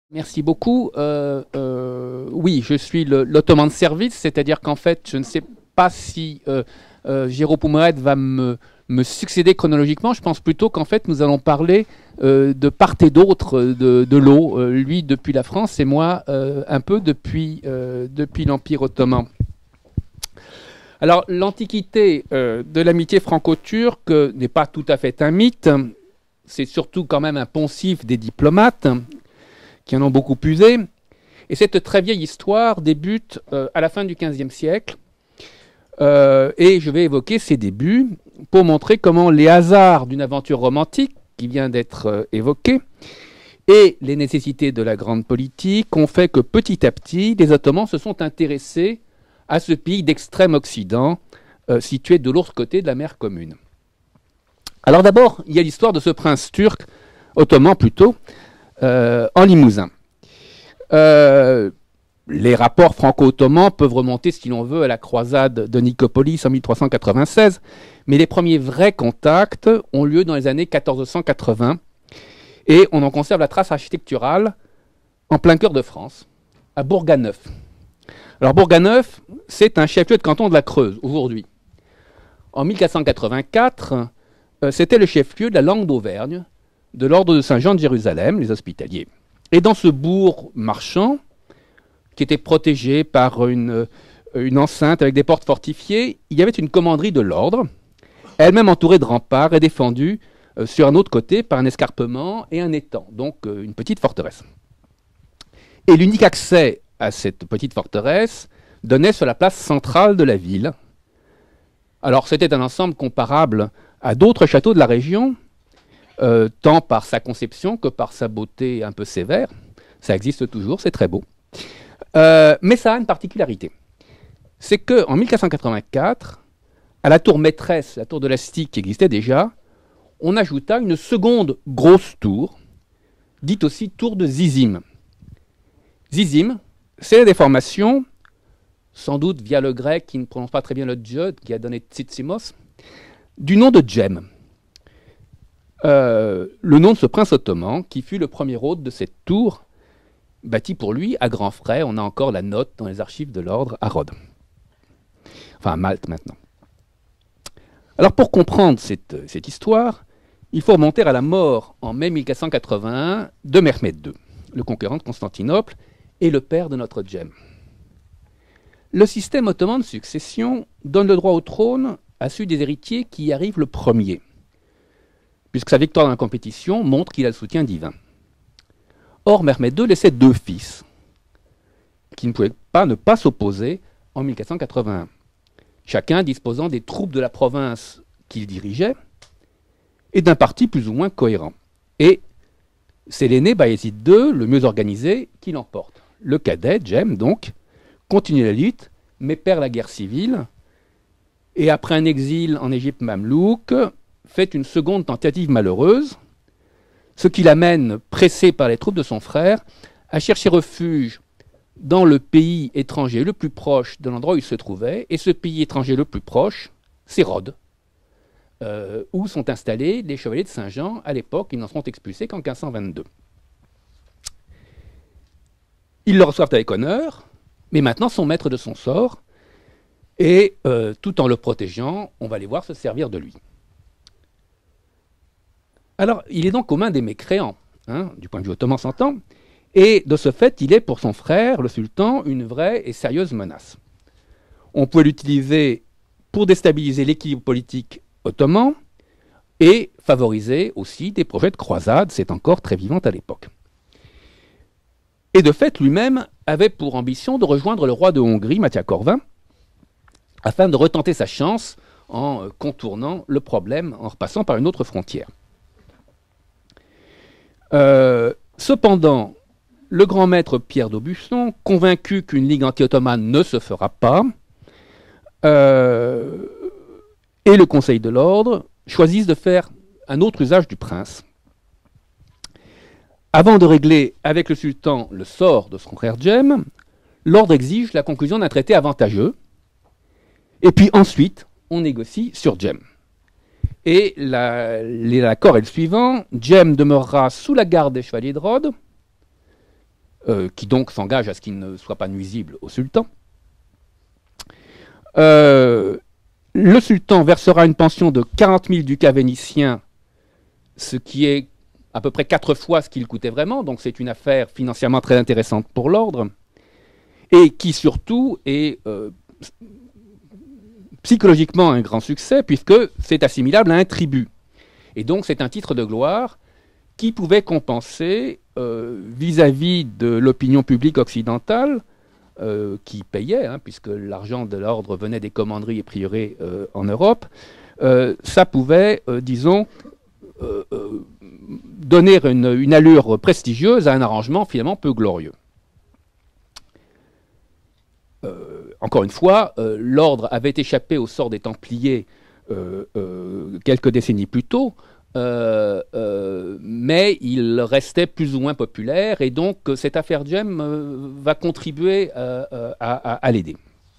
Merci beaucoup. Oui, je suis l'ottoman de service, c'est-à-dire qu'en fait, je ne sais pas si Jérôme Poumeret va me succéder chronologiquement. Je pense plutôt qu'en fait, nous allons parler de part et d'autre de l'eau. Lui depuis la France et moi un peu depuis l'Empire ottoman. Alors, l'antiquité de l'amitié franco-turque n'est pas tout à fait un mythe. C'est surtout quand même un poncif des diplomates qui en ont beaucoup usé. Et cette très vieille histoire débute à la fin du XVe siècle. Et je vais évoquer ses débuts pour montrer comment les hasards d'une aventure romantique qui vient d'être évoquée et les nécessités de la grande politique ont fait que petit à petit, les Ottomans se sont intéressés à ce pays d'extrême Occident, situé de l'autre côté de la mer commune. Alors d'abord, il y a l'histoire de ce prince turc, ottoman plutôt, en Limousin. Les rapports franco-ottomans peuvent remonter, si l'on veut, à la croisade de Nicopolis en 1396, mais les premiers vrais contacts ont lieu dans les années 1480, et on en conserve la trace architecturale en plein cœur de France, à Bourganeuf. Alors Bourganeuf, c'est un chef-lieu de canton de la Creuse, aujourd'hui. En 1484, c'était le chef-lieu de la langue d'Auvergne, de l'ordre de Saint-Jean de Jérusalem, les hospitaliers. Et dans ce bourg marchand, qui était protégé par une enceinte avec des portes fortifiées, il y avait une commanderie de l'ordre, elle-même entourée de remparts et défendue sur un autre côté par un escarpement et un étang, donc une petite forteresse. Et l'unique accès à cette petite forteresse donnait sur la place centrale de la ville. Alors c'était un ensemble comparable à d'autres châteaux de la région, tant par sa conception que par sa beauté un peu sévère. Ça existe toujours, c'est très beau. Mais ça a une particularité. C'est qu'en 1484, à la tour maîtresse, la tour de l'Astique qui existait déjà, on ajouta une seconde grosse tour, dite aussi tour de Zizim. Zizim, c'est la déformation, sans doute via le grec qui ne prononce pas très bien le dje, qui a donné Tsitsimos, du nom de Djem. Le nom de ce prince ottoman qui fut le premier hôte de cette tour, bâtie pour lui à grands frais. On a encore la note dans les archives de l'ordre à Rhodes. Enfin à Malte maintenant. Alors pour comprendre cette histoire, il faut remonter à la mort en mai 1481 de Mehmed II, le conquérant de Constantinople et le père de notre Djem. Le système ottoman de succession donne le droit au trône à celui des héritiers qui y arrive le premier, puisque sa victoire dans la compétition montre qu'il a le soutien divin. Or, Mehmed II laissait deux fils, qui ne pouvaient pas ne pas s'opposer en 1481, chacun disposant des troupes de la province qu'il dirigeait et d'un parti plus ou moins cohérent. Et c'est l'aîné Bayezid II, le mieux organisé, qui l'emporte. Le cadet, Djem, donc, continue la lutte, mais perd la guerre civile, et après un exil en Égypte mamelouk, fait une seconde tentative malheureuse, ce qui l'amène, pressé par les troupes de son frère, à chercher refuge dans le pays étranger le plus proche de l'endroit où il se trouvait, et ce pays étranger le plus proche, c'est Rhodes, où sont installés les chevaliers de Saint-Jean. À l'époque, ils n'en seront expulsés qu'en 1522. Ils le reçoivent avec honneur, mais maintenant sont maîtres de son sort, et tout en le protégeant, on va les voir se servir de lui. Alors, il est donc aux mains des mécréants, du point de vue ottoman s'entend, et de ce fait, il est pour son frère, le sultan, une vraie et sérieuse menace. On peut l'utiliser pour déstabiliser l'équilibre politique ottoman et favoriser aussi des projets de croisade, c'est encore très vivant à l'époque. Et de fait, lui-même avait pour ambition de rejoindre le roi de Hongrie, Mathia Corvin, afin de retenter sa chance en contournant le problème, en repassant par une autre frontière. Cependant, le grand maître Pierre d'Aubusson, convaincu qu'une ligue anti-ottomane ne se fera pas, et le Conseil de l'ordre choisissent de faire un autre usage du prince. Avant de régler avec le sultan le sort de son frère Djem, l'ordre exige la conclusion d'un traité avantageux, et puis ensuite, on négocie sur Djem. Et l'accord est le suivant: Djem demeurera sous la garde des chevaliers de Rhodes, qui donc s'engage à ce qu'il ne soit pas nuisible au sultan. Le sultan versera une pension de 40 000 ducats vénitiens, ce qui est à peu près 4 fois ce qu'il coûtait vraiment, donc c'est une affaire financièrement très intéressante pour l'ordre, et qui surtout est psychologiquement un grand succès, puisque c'est assimilable à un tribut. Et donc c'est un titre de gloire qui pouvait compenser vis-à-vis de l'opinion publique occidentale, qui payait, hein, puisque l'argent de l'ordre venait des commanderies et prieurés en Europe, ça pouvait, disons, donner une allure prestigieuse à un arrangement finalement peu glorieux. Encore une fois, l'ordre avait échappé au sort des Templiers quelques décennies plus tôt, mais il restait plus ou moins populaire, et donc cette affaire Jem va contribuer à l'aider.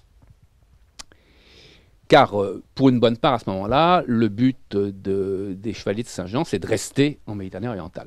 Car pour une bonne part à ce moment-là, le but des chevaliers de Saint-Jean, c'est de rester en Méditerranée orientale.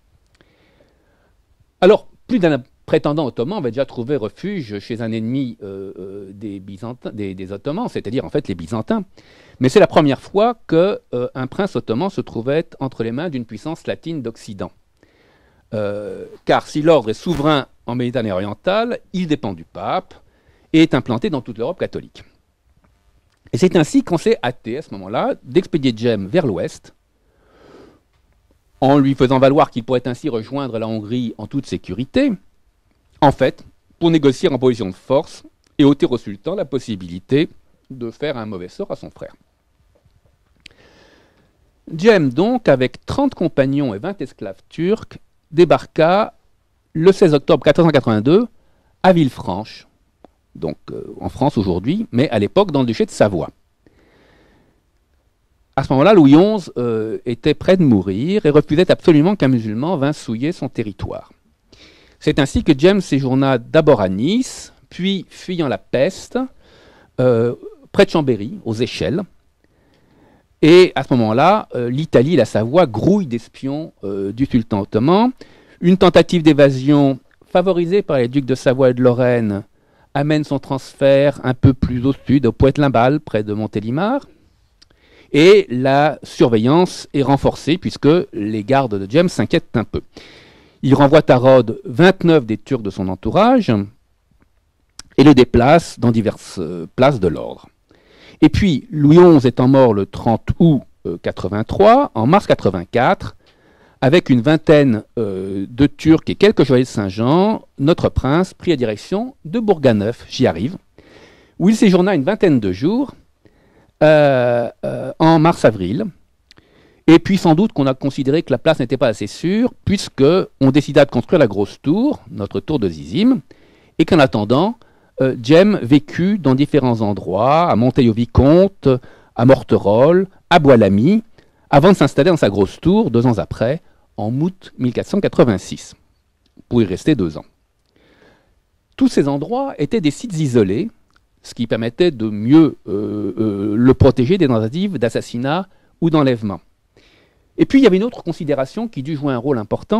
Alors, plus d'un prétendant ottoman avait déjà trouvé refuge chez un ennemi des Ottomans, c'est-à-dire en fait les Byzantins. Mais c'est la première fois qu'un prince ottoman se trouvait entre les mains d'une puissance latine d'Occident. Car si l'ordre est souverain en Méditerranée orientale, il dépend du pape et est implanté dans toute l'Europe catholique. Et c'est ainsi qu'on s'est hâté à ce moment-là d'expédier Jem vers l'ouest, en lui faisant valoir qu'il pourrait ainsi rejoindre la Hongrie en toute sécurité, en fait, pour négocier en position de force et ôter au sultan la possibilité de faire un mauvais sort à son frère. Jem, donc, avec 30 compagnons et 20 esclaves turcs, débarqua le 16 octobre 1482 à Villefranche, donc en France aujourd'hui, mais à l'époque dans le duché de Savoie. À ce moment-là, Louis XI était près de mourir et refusait absolument qu'un musulman vînt souiller son territoire. C'est ainsi que Jem séjourna d'abord à Nice, puis, fuyant la peste, près de Chambéry, aux Échelles. Et à ce moment-là, l'Italie et la Savoie grouillent d'espions du sultan ottoman. Une tentative d'évasion favorisée par les ducs de Savoie et de Lorraine amène son transfert un peu plus au sud, au Poët-Limbal, près de Montélimar. Et la surveillance est renforcée puisque les gardes de Jem s'inquiètent un peu. Il renvoie à Rhodes 29 des Turcs de son entourage et le déplace dans diverses places de l'ordre. Et puis, Louis XI étant mort le 30 août 83, en mars 84, avec une vingtaine de Turcs et quelques chevaliers de Saint-Jean, notre prince prit la direction de Bourganeuf, j'y arrive, où il séjourna une vingtaine de jours, en mars-avril. Et puis sans doute qu'on a considéré que la place n'était pas assez sûre, puisqu'on décida de construire la grosse tour, notre tour de Zizim, et qu'en attendant, Jem vécut dans différents endroits, à Monteil-au-Vicomte, à Morterolles, à Bois-l'Ami, avant de s'installer dans sa grosse tour 2 ans après, en août 1486, pour y rester 2 ans. Tous ces endroits étaient des sites isolés, ce qui permettait de mieux le protéger des tentatives d'assassinat ou d'enlèvement. Et puis il y avait une autre considération qui dut jouer un rôle important.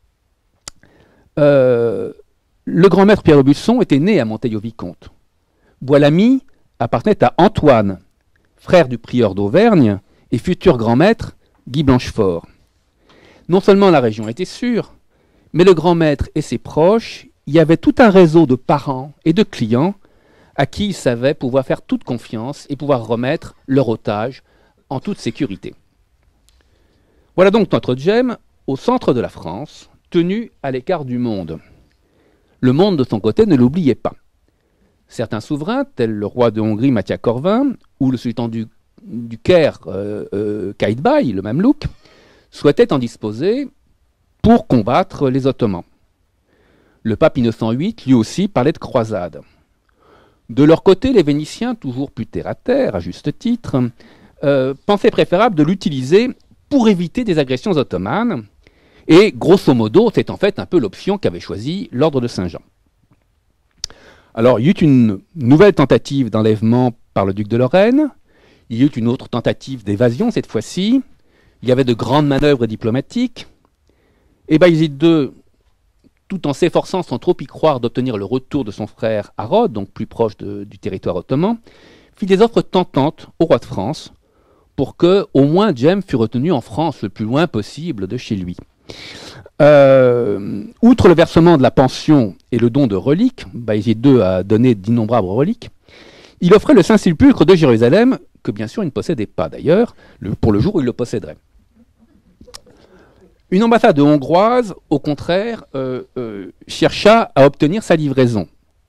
Le grand maître Pierre Aubusson était né à Monteil-au-Vicomte. Bois-l'Ami appartenait à Antoine, frère du prieur d'Auvergne et futur grand maître Guy Blanchefort. Non seulement la région était sûre, mais le grand maître et ses proches y avaient tout un réseau de parents et de clients à qui ils savaient pouvoir faire toute confiance et pouvoir remettre leur otage en toute sécurité. Voilà donc notre Jem au centre de la France, tenu à l'écart du monde. Le monde, de son côté, ne l'oubliait pas. Certains souverains, tels le roi de Hongrie Matthias Corvin, ou le sultan du Caire Qaïtbay, le Mamelouk, souhaitaient en disposer pour combattre les Ottomans. Le pape Innocent VIII, lui aussi, parlait de croisade. De leur côté, les Vénitiens, toujours plus terre-à-terre, à juste titre, pensaient préférable de l'utiliser pour éviter des agressions ottomanes. Et grosso modo, c'est en fait un peu l'option qu'avait choisie l'ordre de Saint-Jean. Alors, il y eut une nouvelle tentative d'enlèvement par le duc de Lorraine. Il y eut une autre tentative d'évasion cette fois-ci. Il y avait de grandes manœuvres diplomatiques. Et Baïzid II tout en s'efforçant sans trop y croire d'obtenir le retour de son frère à Rhodes, donc plus proche du territoire ottoman, fit des offres tentantes au roi de France pour que, au moins, Jem fût retenu en France le plus loin possible de chez lui. Outre le versement de la pension et le don de reliques, Bayezid II a donné d'innombrables reliques, il offrait le Saint-Sépulcre de Jérusalem, que bien sûr il ne possédait pas d'ailleurs, pour le jour où il le posséderait. Une ambassade hongroise, au contraire, chercha à obtenir sa livraison.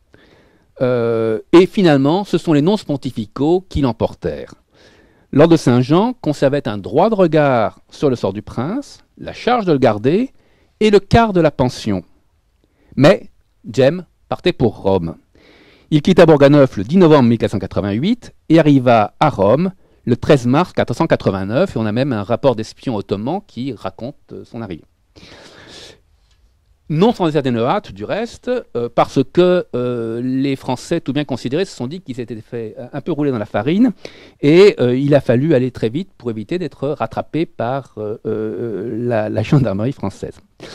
Et finalement, ce sont les nonces pontificaux qui l'emportèrent. L'ordre de Saint-Jean conservait un droit de regard sur le sort du prince, la charge de le garder et le quart de la pension. Mais Jem partait pour Rome. Il quitta Bourganeuf le 10 novembre 1488 et arriva à Rome le 13 mars 1489, et on a même un rapport d'espion ottoman qui raconte son arrivée. Non sans atténuate, du reste, parce que les Français, tout bien considérés, se sont dit qu'ils s'étaient fait un peu rouler dans la farine, et il a fallu aller très vite pour éviter d'être rattrapé par la gendarmerie française.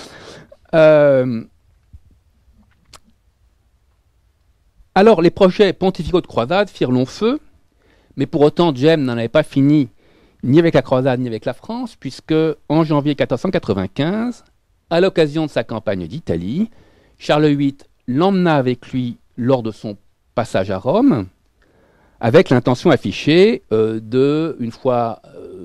Alors, les projets pontificaux de croisade firent long feu, mais pour autant, Jem n'en avait pas fini ni avec la croisade ni avec la France, puisque en janvier 1495, à l'occasion de sa campagne d'Italie, Charles VIII l'emmena avec lui lors de son passage à Rome, avec l'intention affichée de, une fois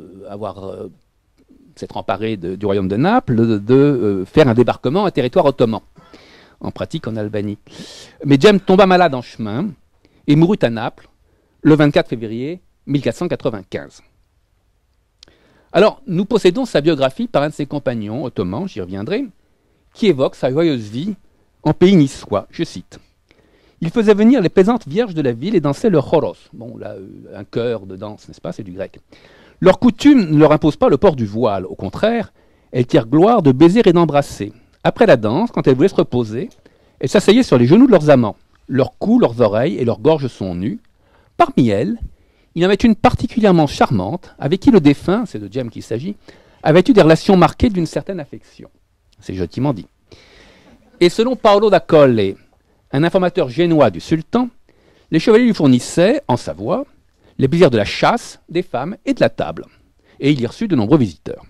s'être emparé du royaume de Naples, de faire un débarquement à territoire ottoman, en pratique en Albanie. Mais Jem tomba malade en chemin et mourut à Naples le 24 février 1495. Alors, nous possédons sa biographie par un de ses compagnons ottomans, j'y reviendrai, qui évoque sa joyeuse vie en pays niçois. Je cite. « Il faisait venir les plaisantes vierges de la ville et dansait le choros. » Bon, là, un chœur de danse, n'est-ce pas? C'est du grec. « Leur coutume ne leur impose pas le port du voile. Au contraire, elles tirent gloire de baiser et d'embrasser. Après la danse, quand elles voulaient se reposer, elles s'asseyaient sur les genoux de leurs amants. Leurs cous, leurs oreilles et leurs gorges sont nus. Parmi elles, il y en avait une particulièrement charmante, avec qui le défunt, c'est de Jem qu'il s'agit, avait eu des relations marquées d'une certaine affection. » C'est gentiment dit. Et selon Paolo da Colle, un informateur génois du sultan, les chevaliers lui fournissaient, en Savoie, les plaisirs de la chasse, des femmes et de la table. Et il y reçut de nombreux visiteurs.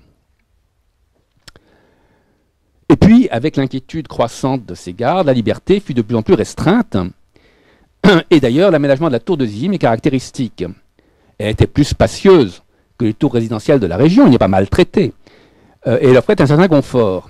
Et puis, avec l'inquiétude croissante de ses gardes, la liberté fut de plus en plus restreinte. Et d'ailleurs, l'aménagement de la tour de Zim est caractéristique. Elle était plus spacieuse que les tours résidentielles de la région, il n'est pas maltraité. Et elle offrait un certain confort.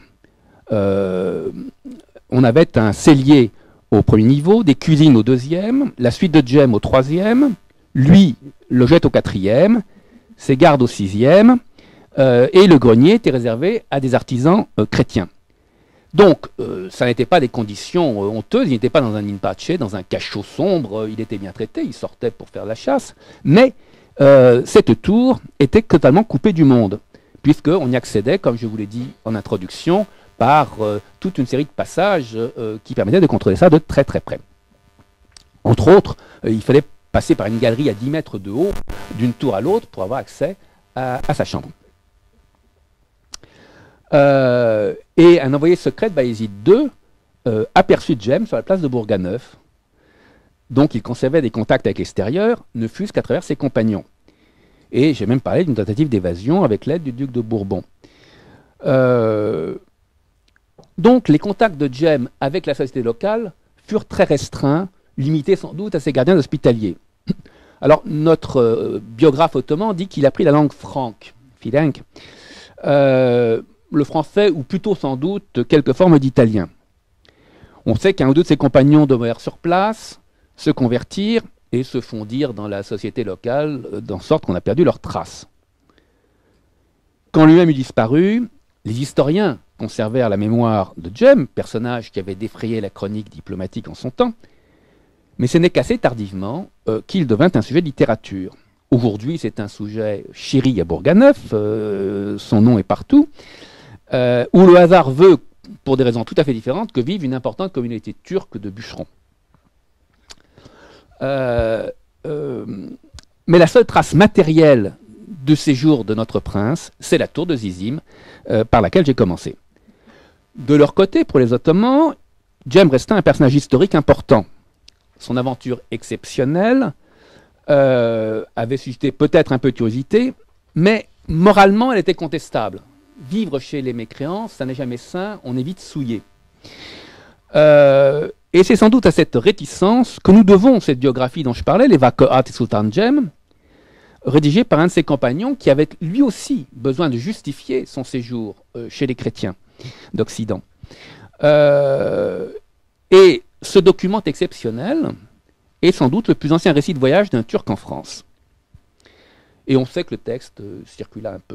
On avait un cellier au premier niveau, des cuisines au deuxième, la suite de Jem au troisième, lui logeait au quatrième, ses gardes au sixième, et le grenier était réservé à des artisans chrétiens. Donc, ça n'était pas des conditions honteuses, il n'était pas dans un in-pace, dans un cachot sombre, il était bien traité, il sortait pour faire la chasse, mais cette tour était totalement coupée du monde, puisqu'on y accédait, comme je vous l'ai dit en introduction, par toute une série de passages qui permettaient de contrôler ça de très très près. Entre autres, il fallait passer par une galerie à 10 mètres de haut, d'une tour à l'autre, pour avoir accès à sa chambre. Et un envoyé secret de Bayezid II aperçut Jem sur la place de Bourganeuf. Donc il conservait des contacts avec l'extérieur, ne fût-ce qu'à travers ses compagnons. Et j'ai même parlé d'une tentative d'évasion avec l'aide du duc de Bourbon. Donc les contacts de Jem avec la société locale furent très restreints, limités sans doute à ses gardiens hospitaliers. Alors notre biographe ottoman dit qu'il a pris la langue franque, filenque, le français, ou plutôt sans doute quelques formes d'italien. On sait qu'un ou deux de ses compagnons demeurèrent sur place, se convertirent et se fondirent dans la société locale, d'en sorte qu'on a perdu leurs traces. Quand lui-même eut disparu, les historiens conservèrent la mémoire de Jem, personnage qui avait défrayé la chronique diplomatique en son temps, mais ce n'est qu'assez tardivement qu'il devint un sujet de littérature. Aujourd'hui, c'est un sujet chéri à Bourganeuf, son nom est partout, où le hasard veut, pour des raisons tout à fait différentes, que vive une importante communauté turque de bûcherons. Mais la seule trace matérielle de séjour de notre prince, c'est la tour de Zizim, par laquelle j'ai commencé. De leur côté, pour les Ottomans, Cem restait un personnage historique important. Son aventure exceptionnelle avait suscité peut-être un peu de curiosité, mais moralement, elle était contestable. Vivre chez les mécréants, ça n'est jamais sain, on est vite souillé. Et c'est sans doute à cette réticence que nous devons cette biographie dont je parlais, les Vakıat et Sultan Cem, rédigée par un de ses compagnons qui avait lui aussi besoin de justifier son séjour chez les chrétiens d'Occident. Et ce document exceptionnel est sans doute le plus ancien récit de voyage d'un Turc en France. Et on sait que le texte circula un peu.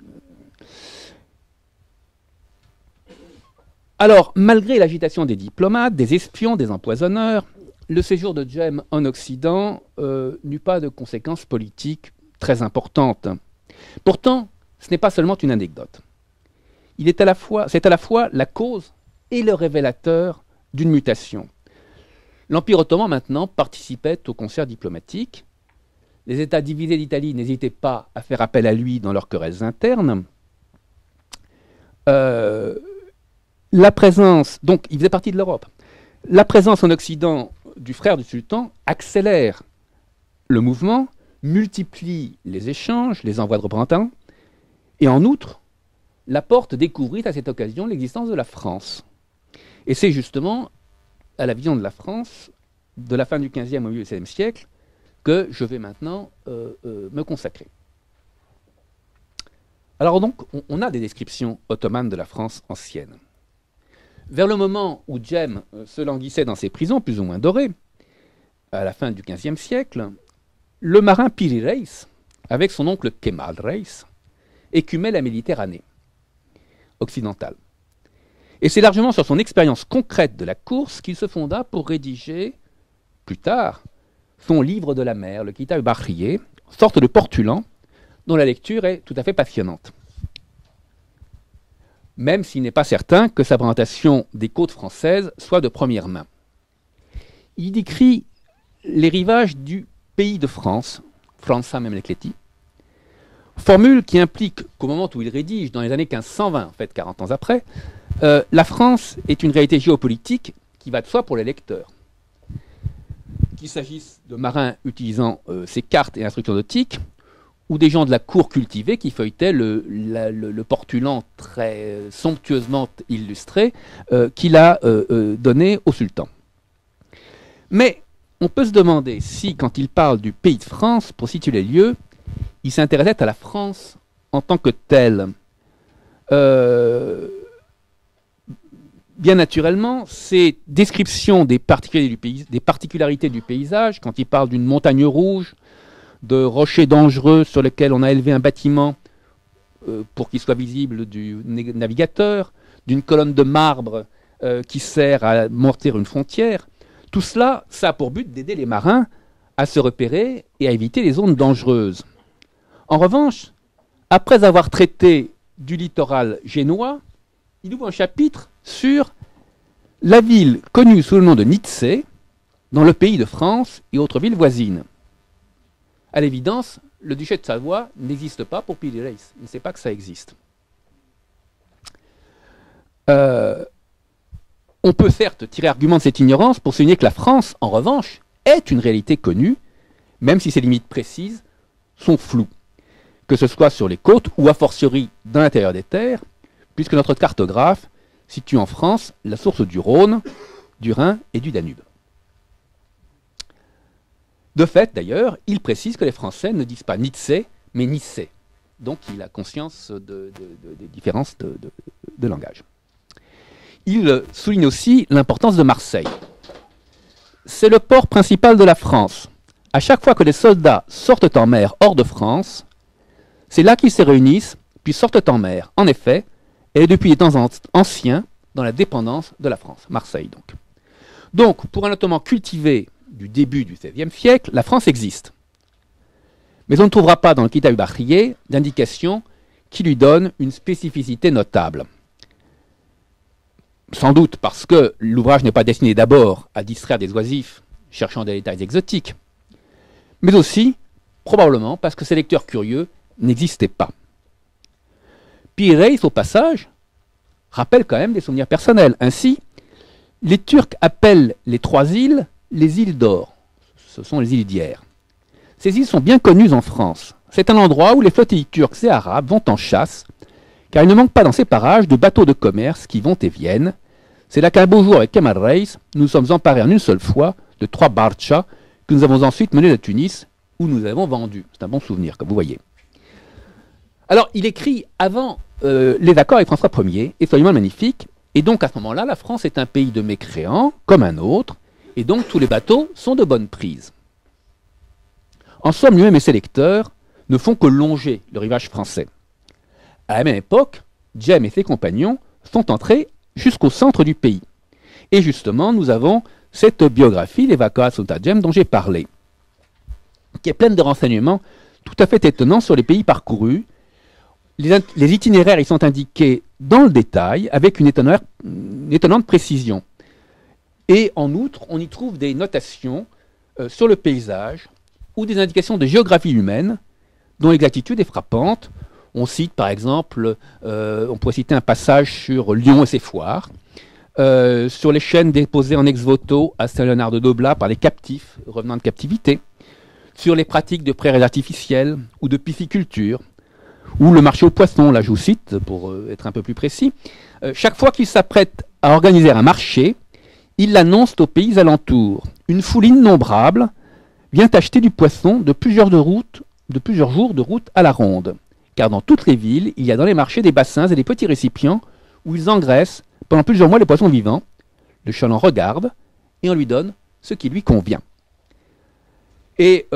Alors, malgré l'agitation des diplomates, des espions, des empoisonneurs, le séjour de Cem en Occident n'eut pas de conséquences politiques très importantes. Pourtant, ce n'est pas seulement une anecdote. C'est à la fois la cause et le révélateur d'une mutation. L'Empire ottoman, maintenant, participait au concert diplomatique. Les États divisés d'Italie n'hésitaient pas à faire appel à lui dans leurs querelles internes. La présence, donc il faisait partie de l'Europe, la présence en Occident du frère du sultan accélère le mouvement, multiplie les échanges, les envois de représentants, et en outre, la porte découvrit à cette occasion l'existence de la France. Et c'est justement à la vision de la France, de la fin du XVe au milieu du XVIe siècle, que je vais maintenant me consacrer. Alors donc, on a des descriptions ottomanes de la France ancienne. Vers le moment où Cem se languissait dans ses prisons, plus ou moins dorées, à la fin du XVe siècle, le marin Piri Reis, avec son oncle Kemal Reis, écumait la Méditerranée occidentale. Et c'est largement sur son expérience concrète de la course qu'il se fonda pour rédiger, plus tard, son livre de la mer, le Kitab Bahriye, sorte de portulan, dont la lecture est tout à fait passionnante. Même s'il n'est pas certain que sa présentation des côtes françaises soit de première main. Il décrit les rivages du pays de France, Franza Memleketi, formule qui implique qu'au moment où il rédige, dans les années 1520, en fait 40 ans après, la France est une réalité géopolitique qui va de soi pour les lecteurs. Qu'il s'agisse de marins utilisant ces cartes et instructions nautiques, ou des gens de la cour cultivée qui feuilletaient le portulan très somptueusement illustré qu'il a donné au sultan. Mais on peut se demander si, quand il parle du pays de France, pour situer les lieux, il s'intéressait à la France en tant que telle. Bien naturellement, ces descriptions des particularités du paysage, quand il parle d'une montagne rouge, de rochers dangereux sur lesquels on a élevé un bâtiment pour qu'il soit visible du navigateur, d'une colonne de marbre qui sert à monter une frontière. Tout cela, ça a pour but d'aider les marins à se repérer et à éviter les zones dangereuses. En revanche, après avoir traité du littoral génois, il ouvre un chapitre sur la ville connue sous le nom de Nitsé, dans le pays de France et autres villes voisines. À l'évidence, le duché de Savoie n'existe pas pour Piri Reis. Il ne sait pas que ça existe. On peut certes tirer argument de cette ignorance pour souligner que la France, en revanche, est une réalité connue, même si ses limites précises sont floues, que ce soit sur les côtes ou a fortiori dans l'intérieur des terres, puisque notre cartographe situe en France la source du Rhône, du Rhin et du Danube. De fait, d'ailleurs, il précise que les Français ne disent pas Nitsé, mais Nissé. Donc il a conscience des différences de langage. Il souligne aussi l'importance de Marseille. C'est le port principal de la France. À chaque fois que les soldats sortent en mer hors de France, c'est là qu'ils se réunissent, puis sortent en mer. En effet, elle est depuis des temps anciens dans la dépendance de la France. Marseille, donc. Donc, pour un Ottoman cultivé du début du XVIe siècle, la France existe. Mais on ne trouvera pas dans le Kitab Bahriye d'indication qui lui donne une spécificité notable. Sans doute parce que l'ouvrage n'est pas destiné d'abord à distraire des oisifs cherchant des détails exotiques, mais aussi, probablement, parce que ces lecteurs curieux n'existaient pas. Piri Reis, au passage, rappellent quand même des souvenirs personnels. Ainsi, les Turcs appellent les 3 îles les îles d'or. Ce sont les îles d'hier. Ces îles sont bien connues en France. C'est un endroit où les flottilles turques et arabes vont en chasse, car il ne manque pas dans ces parages de bateaux de commerce qui vont et viennent. C'est là qu'un beau jour, avec Kemal Reis, nous sommes emparés en une seule fois de 3 barchas que nous avons ensuite menés à Tunis, où nous avons vendu. C'est un bon souvenir, comme vous voyez. Alors, il écrit avant les accords avec François Ier, et Soliman le Magnifique, et donc à ce moment-là, la France est un pays de mécréants, comme un autre, et donc tous les bateaux sont de bonne prise. En somme, lui-même et ses lecteurs ne font que longer le rivage français. À la même époque, Jem et ses compagnons sont entrés jusqu'au centre du pays. Et justement, nous avons cette biographie, les Vacances Sultan Jem, dont j'ai parlé, qui est pleine de renseignements tout à fait étonnants sur les pays parcourus. Les itinéraires y sont indiqués dans le détail, avec une étonnante précision. Et en outre, on y trouve des notations sur le paysage ou des indications de géographie humaine dont l'exactitude est frappante. On cite par exemple, on pourrait citer un passage sur Lyon et ses foires, sur les chaînes déposées en ex-voto à Saint-Léonard de Doblat par les captifs revenant de captivité, sur les pratiques de prairies artificielles ou de pisciculture, ou le marché aux poissons, là je vous cite pour être un peu plus précis. Chaque fois qu'ils s'apprêtent à organiser un marché, ils l'annoncent aux pays alentours. Une foule innombrable vient acheter du poisson de plusieurs jours de route à la ronde. Car dans toutes les villes, il y a dans les marchés des bassins et des petits récipients où ils engraissent pendant plusieurs mois les poissons vivants. Le chaland regarde et on lui donne ce qui lui convient. Et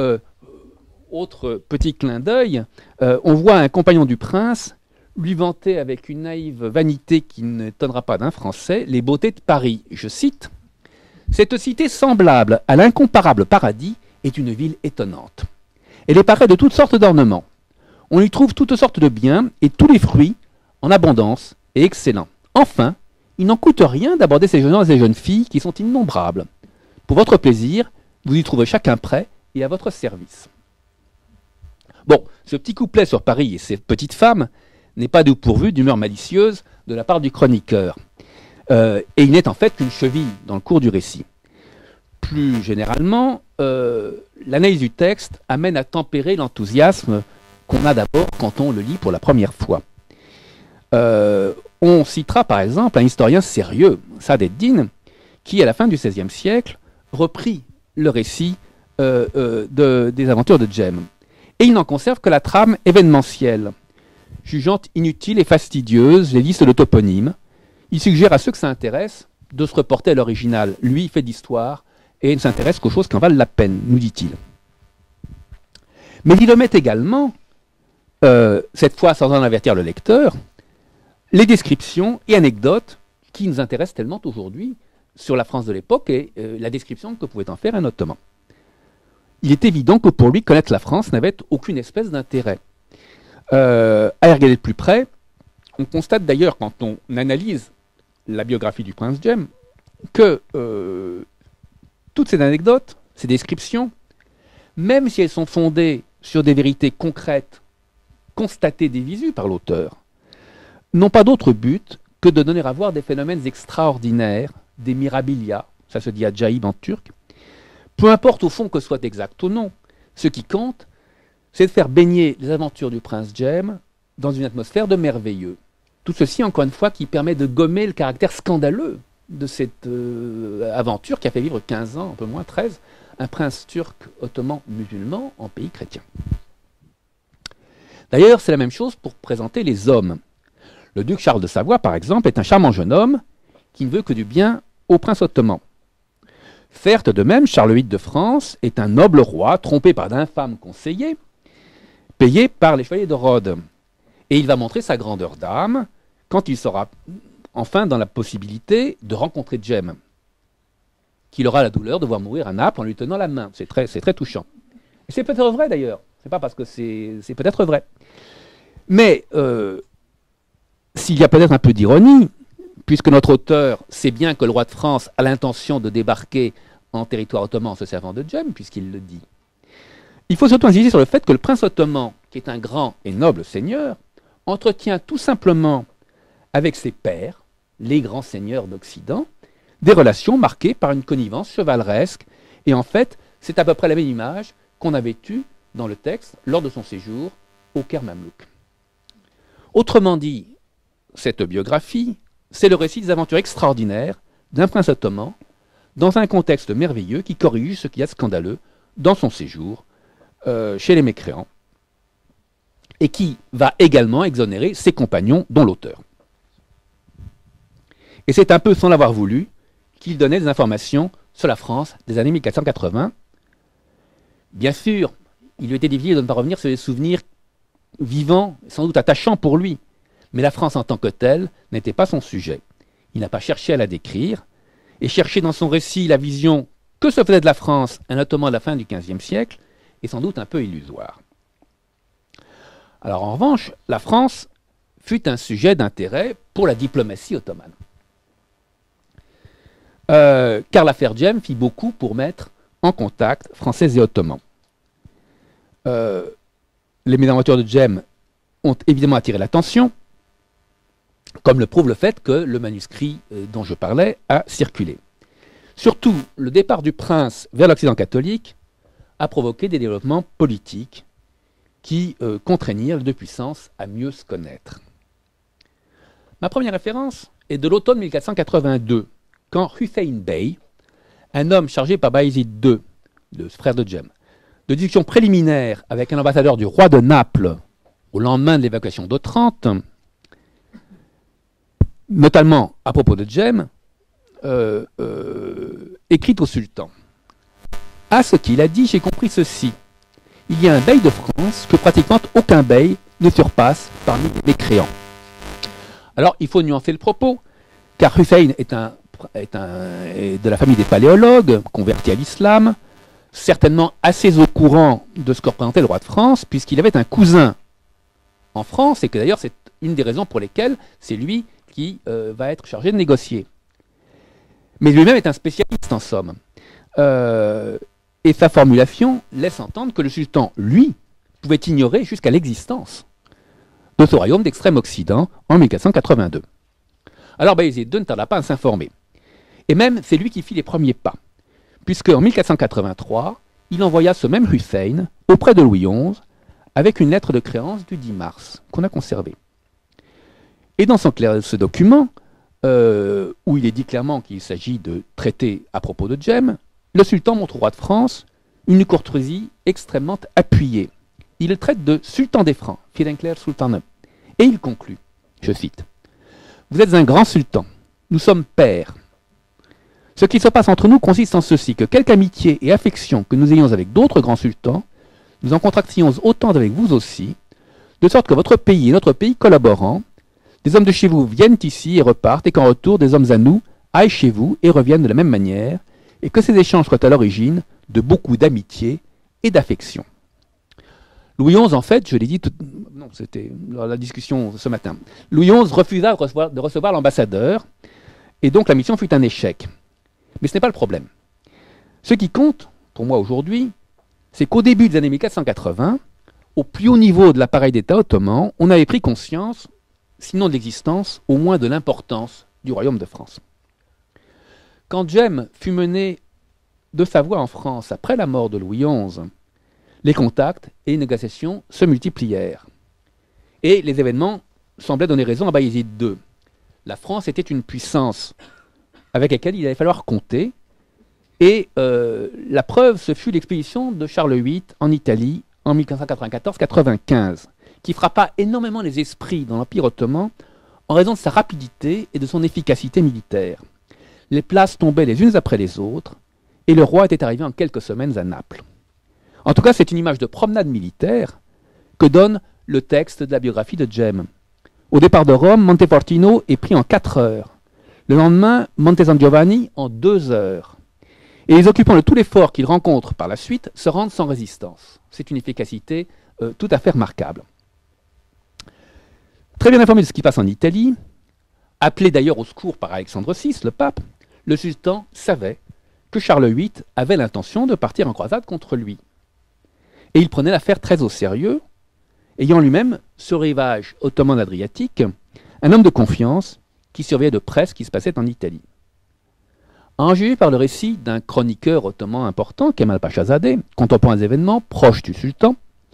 autre petit clin d'œil, on voit un compagnon du prince lui vanter avec une naïve vanité qui n'étonnera pas d'un Français les beautés de Paris. Je cite, « Cette cité semblable à l'incomparable paradis est une ville étonnante. Elle est parée de toutes sortes d'ornements. On y trouve toutes sortes de biens et tous les fruits en abondance et excellents. Enfin, il n'en coûte rien d'aborder ces jeunes gens et ces jeunes filles qui sont innombrables. Pour votre plaisir, vous y trouvez chacun prêt et à votre service. » Bon, ce petit couplet sur Paris et ses petites femmes n'est pas dépourvu d'humeur malicieuse de la part du chroniqueur. Et il n'est en fait qu'une cheville dans le cours du récit. Plus généralement, l'analyse du texte amène à tempérer l'enthousiasme qu'on a d'abord quand on le lit pour la première fois. On citera par exemple un historien sérieux, Saad ed-Din, qui à la fin du XVIe siècle reprit le récit des aventures de Jem. Et il n'en conserve que la trame événementielle, jugeant inutile et fastidieuse les listes de toponymes. Il suggère à ceux que ça intéresse de se reporter à l'original. Lui, il fait d'histoire et ne s'intéresse qu'aux choses qui en valent la peine, nous dit-il. Mais il omet également, cette fois sans en avertir le lecteur, les descriptions et anecdotes qui nous intéressent tellement aujourd'hui sur la France de l'époque et la description que pouvait en faire un Ottoman. Il est évident que pour lui, connaître la France n'avait aucune espèce d'intérêt. À y regarder de plus près, on constate d'ailleurs, quand on analyse la biographie du prince Jem, que toutes ces anecdotes, ces descriptions, même si elles sont fondées sur des vérités concrètes, constatées des visus par l'auteur, n'ont pas d'autre but que de donner à voir des phénomènes extraordinaires, des mirabilia, ça se dit adjaïb en turc. Peu importe au fond que ce soit exact ou non, ce qui compte, c'est de faire baigner les aventures du prince Jem dans une atmosphère de merveilleux. Tout ceci, encore une fois, qui permet de gommer le caractère scandaleux de cette aventure qui a fait vivre 15 ans, un peu moins 13, un prince turc ottoman musulman en pays chrétien. D'ailleurs, c'est la même chose pour présenter les hommes. Le duc Charles de Savoie, par exemple, est un charmant jeune homme qui ne veut que du bien au prince ottoman. Certes, de même, Charles VIII de France est un noble roi trompé par d'infâmes conseillers, payé par les chevaliers de Rhodes. Et il va montrer sa grandeur d'âme quand il sera enfin dans la possibilité de rencontrer Jem, qu'il aura la douleur de voir mourir à Naples en lui tenant la main. C'est très touchant. Et c'est peut-être vrai d'ailleurs. C'est pas parce que c'est peut-être vrai. Mais s'il y a peut-être un peu d'ironie, puisque notre auteur sait bien que le roi de France a l'intention de débarquer en territoire ottoman en se servant de Jem, puisqu'il le dit, il faut surtout insister sur le fait que le prince ottoman, qui est un grand et noble seigneur, entretient tout simplement avec ses pairs, les grands seigneurs d'Occident, des relations marquées par une connivence chevaleresque. Et en fait, c'est à peu près la même image qu'on avait eue dans le texte lors de son séjour au Caire mamelouk. Autrement dit, cette biographie, c'est le récit des aventures extraordinaires d'un prince ottoman dans un contexte merveilleux qui corrige ce qu'il y a de scandaleux dans son séjour chez les mécréants et qui va également exonérer ses compagnons, dont l'auteur. Et c'est un peu sans l'avoir voulu qu'il donnait des informations sur la France des années 1480. Bien sûr, il lui était difficile de ne pas revenir sur des souvenirs vivants, sans doute attachants pour lui, mais la France en tant que telle n'était pas son sujet. Il n'a pas cherché à la décrire, et chercher dans son récit la vision que se faisait de la France un ottoman de la fin du XVe siècle est sans doute un peu illusoire. Alors en revanche, la France fut un sujet d'intérêt pour la diplomatie ottomane. Car l'affaire Djem fit beaucoup pour mettre en contact Français et Ottomans. Les mésaventures de Djem ont évidemment attiré l'attention, comme le prouve le fait que le manuscrit dont je parlais a circulé. Surtout, le départ du prince vers l'Occident catholique a provoqué des développements politiques qui contraignirent les deux puissances à mieux se connaître. Ma première référence est de l'automne 1482, quand Hussein Bey, un homme chargé par Bayezid II, le frère de Djem, de discussions préliminaires avec un ambassadeur du roi de Naples au lendemain de l'évacuation d'Otrante, notamment à propos de Djem, écrit au sultan. À ce qu'il a dit, j'ai compris ceci. Il y a un bey de France que pratiquement aucun bey ne surpasse parmi les mécréants. Alors, il faut nuancer le propos, car Hussein est de la famille des paléologues, converti à l'islam, certainement assez au courant de ce que représentait le roi de France, puisqu'il avait un cousin en France, et que d'ailleurs c'est une des raisons pour lesquelles c'est lui qui va être chargé de négocier. Mais lui-même est un spécialiste en somme. Et sa formulation laisse entendre que le sultan, lui, pouvait ignorer jusqu'à l'existence de ce royaume d'Extrême-Occident en 1482. Alors Bayezid II ne tarda pas à s'informer. Et même, c'est lui qui fit les premiers pas, puisque en 1483, il envoya ce même Hussein auprès de Louis XI avec une lettre de créance du 10 mars, qu'on a conservée. Et dans ce document, où il est dit clairement qu'il s'agit de traiter à propos de Djem, le sultan montre au roi de France une courtoisie extrêmement appuyée. Il le traite de sultan des Francs, Fidenkler Sultanım, et il conclut, je cite, « Vous êtes un grand sultan, nous sommes pairs. Ce qui se passe entre nous consiste en ceci, que quelque amitié et affection que nous ayons avec d'autres grands sultans, nous en contractions autant avec vous aussi, de sorte que votre pays et notre pays collaborant, des hommes de chez vous viennent ici et repartent, et qu'en retour, des hommes à nous aillent chez vous et reviennent de la même manière, et que ces échanges soient à l'origine de beaucoup d'amitié et d'affection. » Louis XI, en fait, je l'ai dit, non, c'était la discussion ce matin, Louis XI refusa de recevoir l'ambassadeur, et donc la mission fut un échec. Mais ce n'est pas le problème. Ce qui compte, pour moi aujourd'hui, c'est qu'au début des années 1480, au plus haut niveau de l'appareil d'État ottoman, on avait pris conscience, sinon de l'existence, au moins de l'importance du royaume de France. Quand Djem fut mené de sa voix en France après la mort de Louis XI, les contacts et les négociations se multiplièrent. Et les événements semblaient donner raison à Bayezid II. La France était une puissance avec laquelle il allait falloir compter. Et la preuve, ce fut l'expédition de Charles VIII en Italie en 1594-95, qui frappa énormément les esprits dans l'Empire ottoman en raison de sa rapidité et de son efficacité militaire. Les places tombaient les unes après les autres, et le roi était arrivé en quelques semaines à Naples. En tout cas, c'est une image de promenade militaire que donne le texte de la biographie de Djem. Au départ de Rome, Montefortino est pris en 4 heures. Le lendemain, Monte San Giovanni en 2 heures. Et les occupants de tous les forts qu'ils rencontrent par la suite se rendent sans résistance. C'est une efficacité tout à fait remarquable. Très bien informé de ce qui passe en Italie, appelé d'ailleurs au secours par Alexandre VI, le pape, le sultan savait que Charles VIII avait l'intention de partir en croisade contre lui. Et il prenait l'affaire très au sérieux, ayant lui-même, ce rivage ottoman adriatique, un homme de confiance qui surveillait de près ce qui se passait en Italie. À en juger par le récit d'un chroniqueur ottoman important, Kemal Pachazadeh, contemporain des événements, proche du sultan,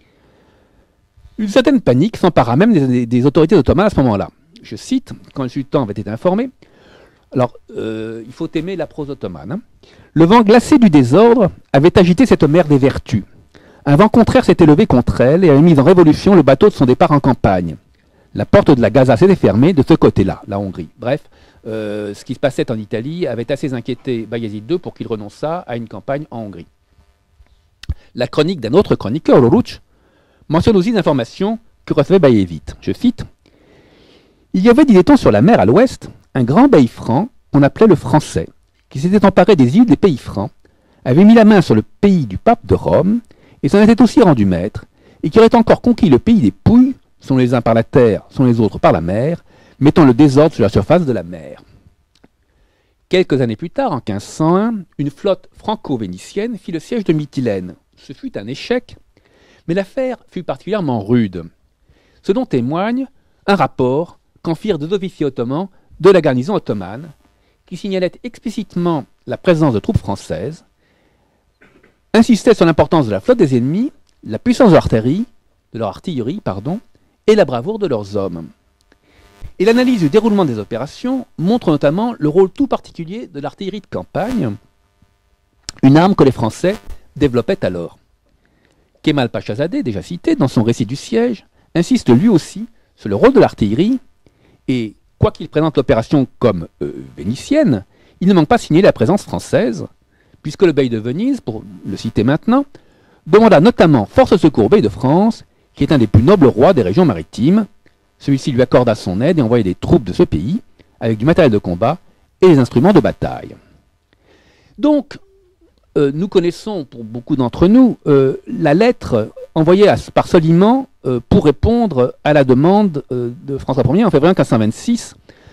une certaine panique s'empara même des autorités ottomanes à ce moment-là. Je cite, quand le sultan avait été informé, alors il faut aimer la prose ottomane, hein. Le vent glacé du désordre avait agité cette mer des vertus. Un vent contraire s'était levé contre elle et avait mis en révolution le bateau de son départ en campagne. La porte de la Gaza s'était fermée de ce côté-là, la Hongrie. Bref, ce qui se passait en Italie avait assez inquiété Bayezid II pour qu'il renonçât à une campagne en Hongrie. La chronique d'un autre chroniqueur, Loruch, mentionne aussi des informations que recevait Bayezid. Je cite, « Il y avait, disait-on, sur la mer à l'ouest, un grand bailli franc qu'on appelait le Français, qui s'était emparé des îles des pays francs, avait mis la main sur le pays du pape de Rome, et s'en était aussi rendu maître, et qui aurait encore conquis le pays des Pouilles, sont les uns par la terre, sont les autres par la mer, mettant le désordre sur la surface de la mer. » Quelques années plus tard, en 1501, une flotte franco-vénitienne fit le siège de Mytilène. Ce fut un échec, mais l'affaire fut particulièrement rude. Ce dont témoigne un rapport qu'en firent deux officiers ottomans de la garnison ottomane, qui signalait explicitement la présence de troupes françaises, insistait sur l'importance de la flotte des ennemis, la puissance de leur artillerie, et la bravoure de leurs hommes. Et l'analyse du déroulement des opérations montre notamment le rôle tout particulier de l'artillerie de campagne, une arme que les Français développaient alors. Kemal Pachazadeh, déjà cité dans son récit du siège, insiste lui aussi sur le rôle de l'artillerie, et quoiqu'il présente l'opération comme vénitienne, il ne manque pas signer la présence française, puisque le bailli de Venise, pour le citer maintenant, demanda notamment force secours au bailli de France, qui est un des plus nobles rois des régions maritimes. Celui-ci lui accorda son aide et envoya des troupes de ce pays, avec du matériel de combat et des instruments de bataille. Donc, nous connaissons, pour beaucoup d'entre nous, la lettre envoyée par Soliman pour répondre à la demande de François Ier en février 1526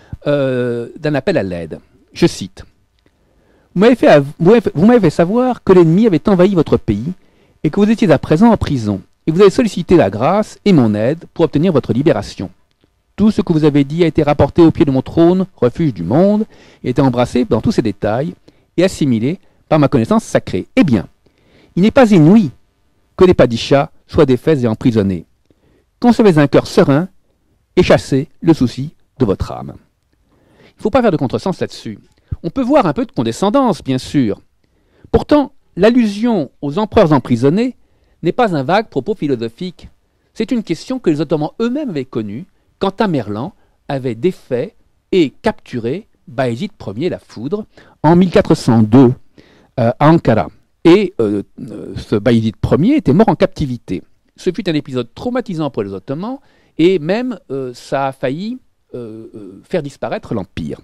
d'un appel à l'aide. Je cite. Vous m'avez fait savoir que l'ennemi avait envahi votre pays et que vous étiez à présent en prison, et vous avez sollicité la grâce et mon aide pour obtenir votre libération. Tout ce que vous avez dit a été rapporté au pied de mon trône, refuge du monde, et a été embrassé dans tous ses détails et assimilé par ma connaissance sacrée. Eh bien, il n'est pas inouï que les padichas soient défaits et emprisonnés. Concevez un cœur serein et chassez le souci de votre âme. Il ne faut pas faire de contresens là-dessus. On peut voir un peu de condescendance, bien sûr. Pourtant, l'allusion aux empereurs emprisonnés n'est pas un vague propos philosophique. C'est une question que les Ottomans eux-mêmes avaient connue quand Tamerlan avait défait et capturé Bayezid Ier la Foudre en 1402 à Ankara. Et ce Bayezid Ier était mort en captivité. Ce fut un épisode traumatisant pour les Ottomans et même ça a failli faire disparaître l'Empire.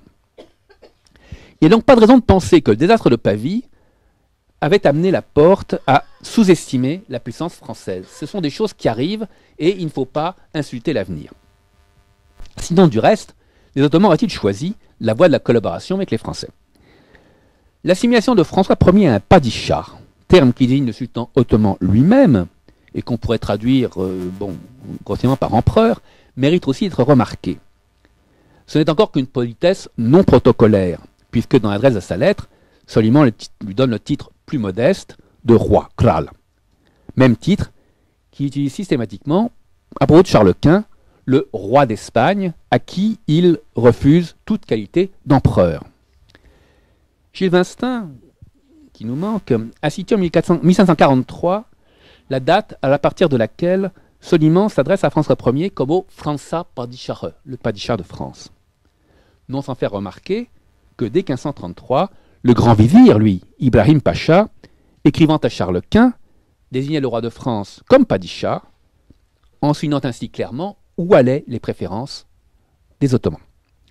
Il n'y a donc pas de raison de penser que le désastre de Pavie avait amené la Porte à sous-estimer la puissance française. Ce sont des choses qui arrivent et il ne faut pas insulter l'avenir. Sinon, du reste, les Ottomans auraient-ils choisi la voie de la collaboration avec les Français? L'assimilation de François Ier à un padichah, terme qui désigne le sultan ottoman lui-même, et qu'on pourrait traduire grossièrement par empereur, mérite aussi d'être remarqué. Ce n'est encore qu'une politesse non protocolaire, puisque dans l'adresse de sa lettre, Soliman lui donne le titre plus modeste de roi, Kral. Même titre qu'il utilise systématiquement à propos de Charles Quint, le roi d'Espagne, à qui il refuse toute qualité d'empereur. Gilles Vinstin, qui nous manque, a cité en 1543 la date à partir de laquelle Soliman s'adresse à François Ier comme au Fransa Padishah, le Padishah de France. Non sans faire remarquer que dès 1533, le grand vizir, lui, Ibrahim Pacha, écrivant à Charles Quint, désignait le roi de France comme Padishah, en soulignant ainsi clairement où allaient les préférences des Ottomans.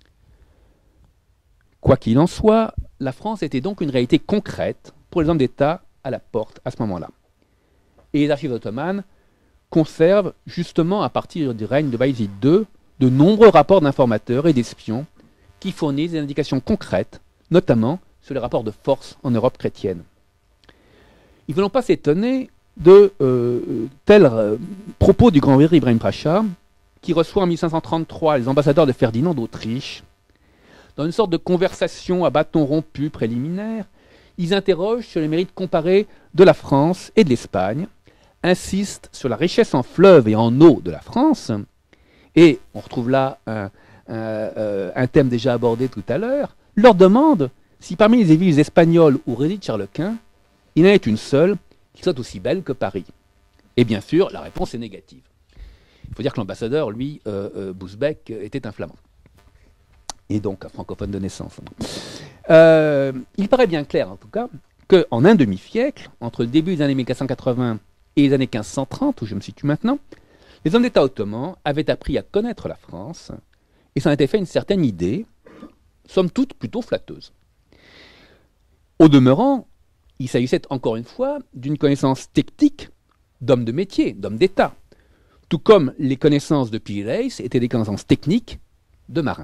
Quoi qu'il en soit, la France était donc une réalité concrète pour les hommes d'État à la Porte à ce moment-là. Et les archives ottomanes conservent, justement à partir du règne de Bayezid II, de nombreux rapports d'informateurs et d'espions qui fournissent des indications concrètes, notamment sur les rapports de force en Europe chrétienne. Il ne faut donc pas s'étonner de tels propos du grand vizir Ibrahim Pacha, qui reçoit en 1533 les ambassadeurs de Ferdinand d'Autriche dans une sorte de conversation à bâton rompu préliminaire, ils interrogent sur les mérites comparés de la France et de l'Espagne, insistent sur la richesse en fleuves et en eau de la France, et on retrouve là un thème déjà abordé tout à l'heure, leur demande si parmi les villes espagnoles où réside Charles Quint, il en est une seule qui soit aussi belle que Paris. Et bien sûr, la réponse est négative. Il faut dire que l'ambassadeur, lui, Bousbecq, était un flamand. Et donc un francophone de naissance. Il paraît bien clair, en tout cas, qu'en un demi-siècle, entre le début des années 1480 et les années 1530, où je me situe maintenant, les hommes d'État ottomans avaient appris à connaître la France et s'en étaient fait une certaine idée, somme toute plutôt flatteuse. Au demeurant, il s'agissait encore une fois d'une connaissance technique d'hommes de métier, d'hommes d'État, tout comme les connaissances de Piri étaient des connaissances techniques de marins.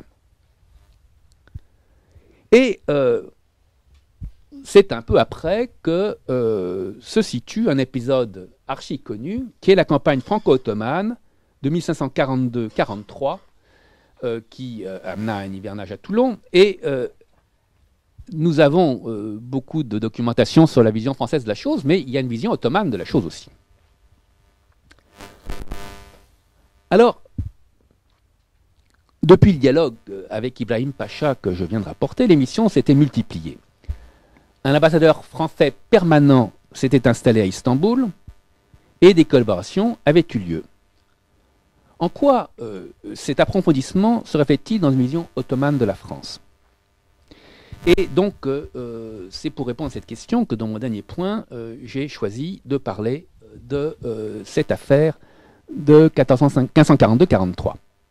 Et c'est un peu après que se situe un épisode archi connu, qui est la campagne franco-ottomane de 1542-43, qui amena un hivernage à Toulon. Et nous avons beaucoup de documentation sur la vision française de la chose, mais il y a une vision ottomane de la chose aussi. Alors, depuis le dialogue avec Ibrahim Pacha que je viens de rapporter, les missions s'étaient multipliées. Un ambassadeur français permanent s'était installé à Istanbul et des collaborations avaient eu lieu. En quoi cet approfondissement se reflète-t-il dans une vision ottomane de la France? Et donc, c'est pour répondre à cette question que dans mon dernier point, j'ai choisi de parler de cette affaire de 1542-43.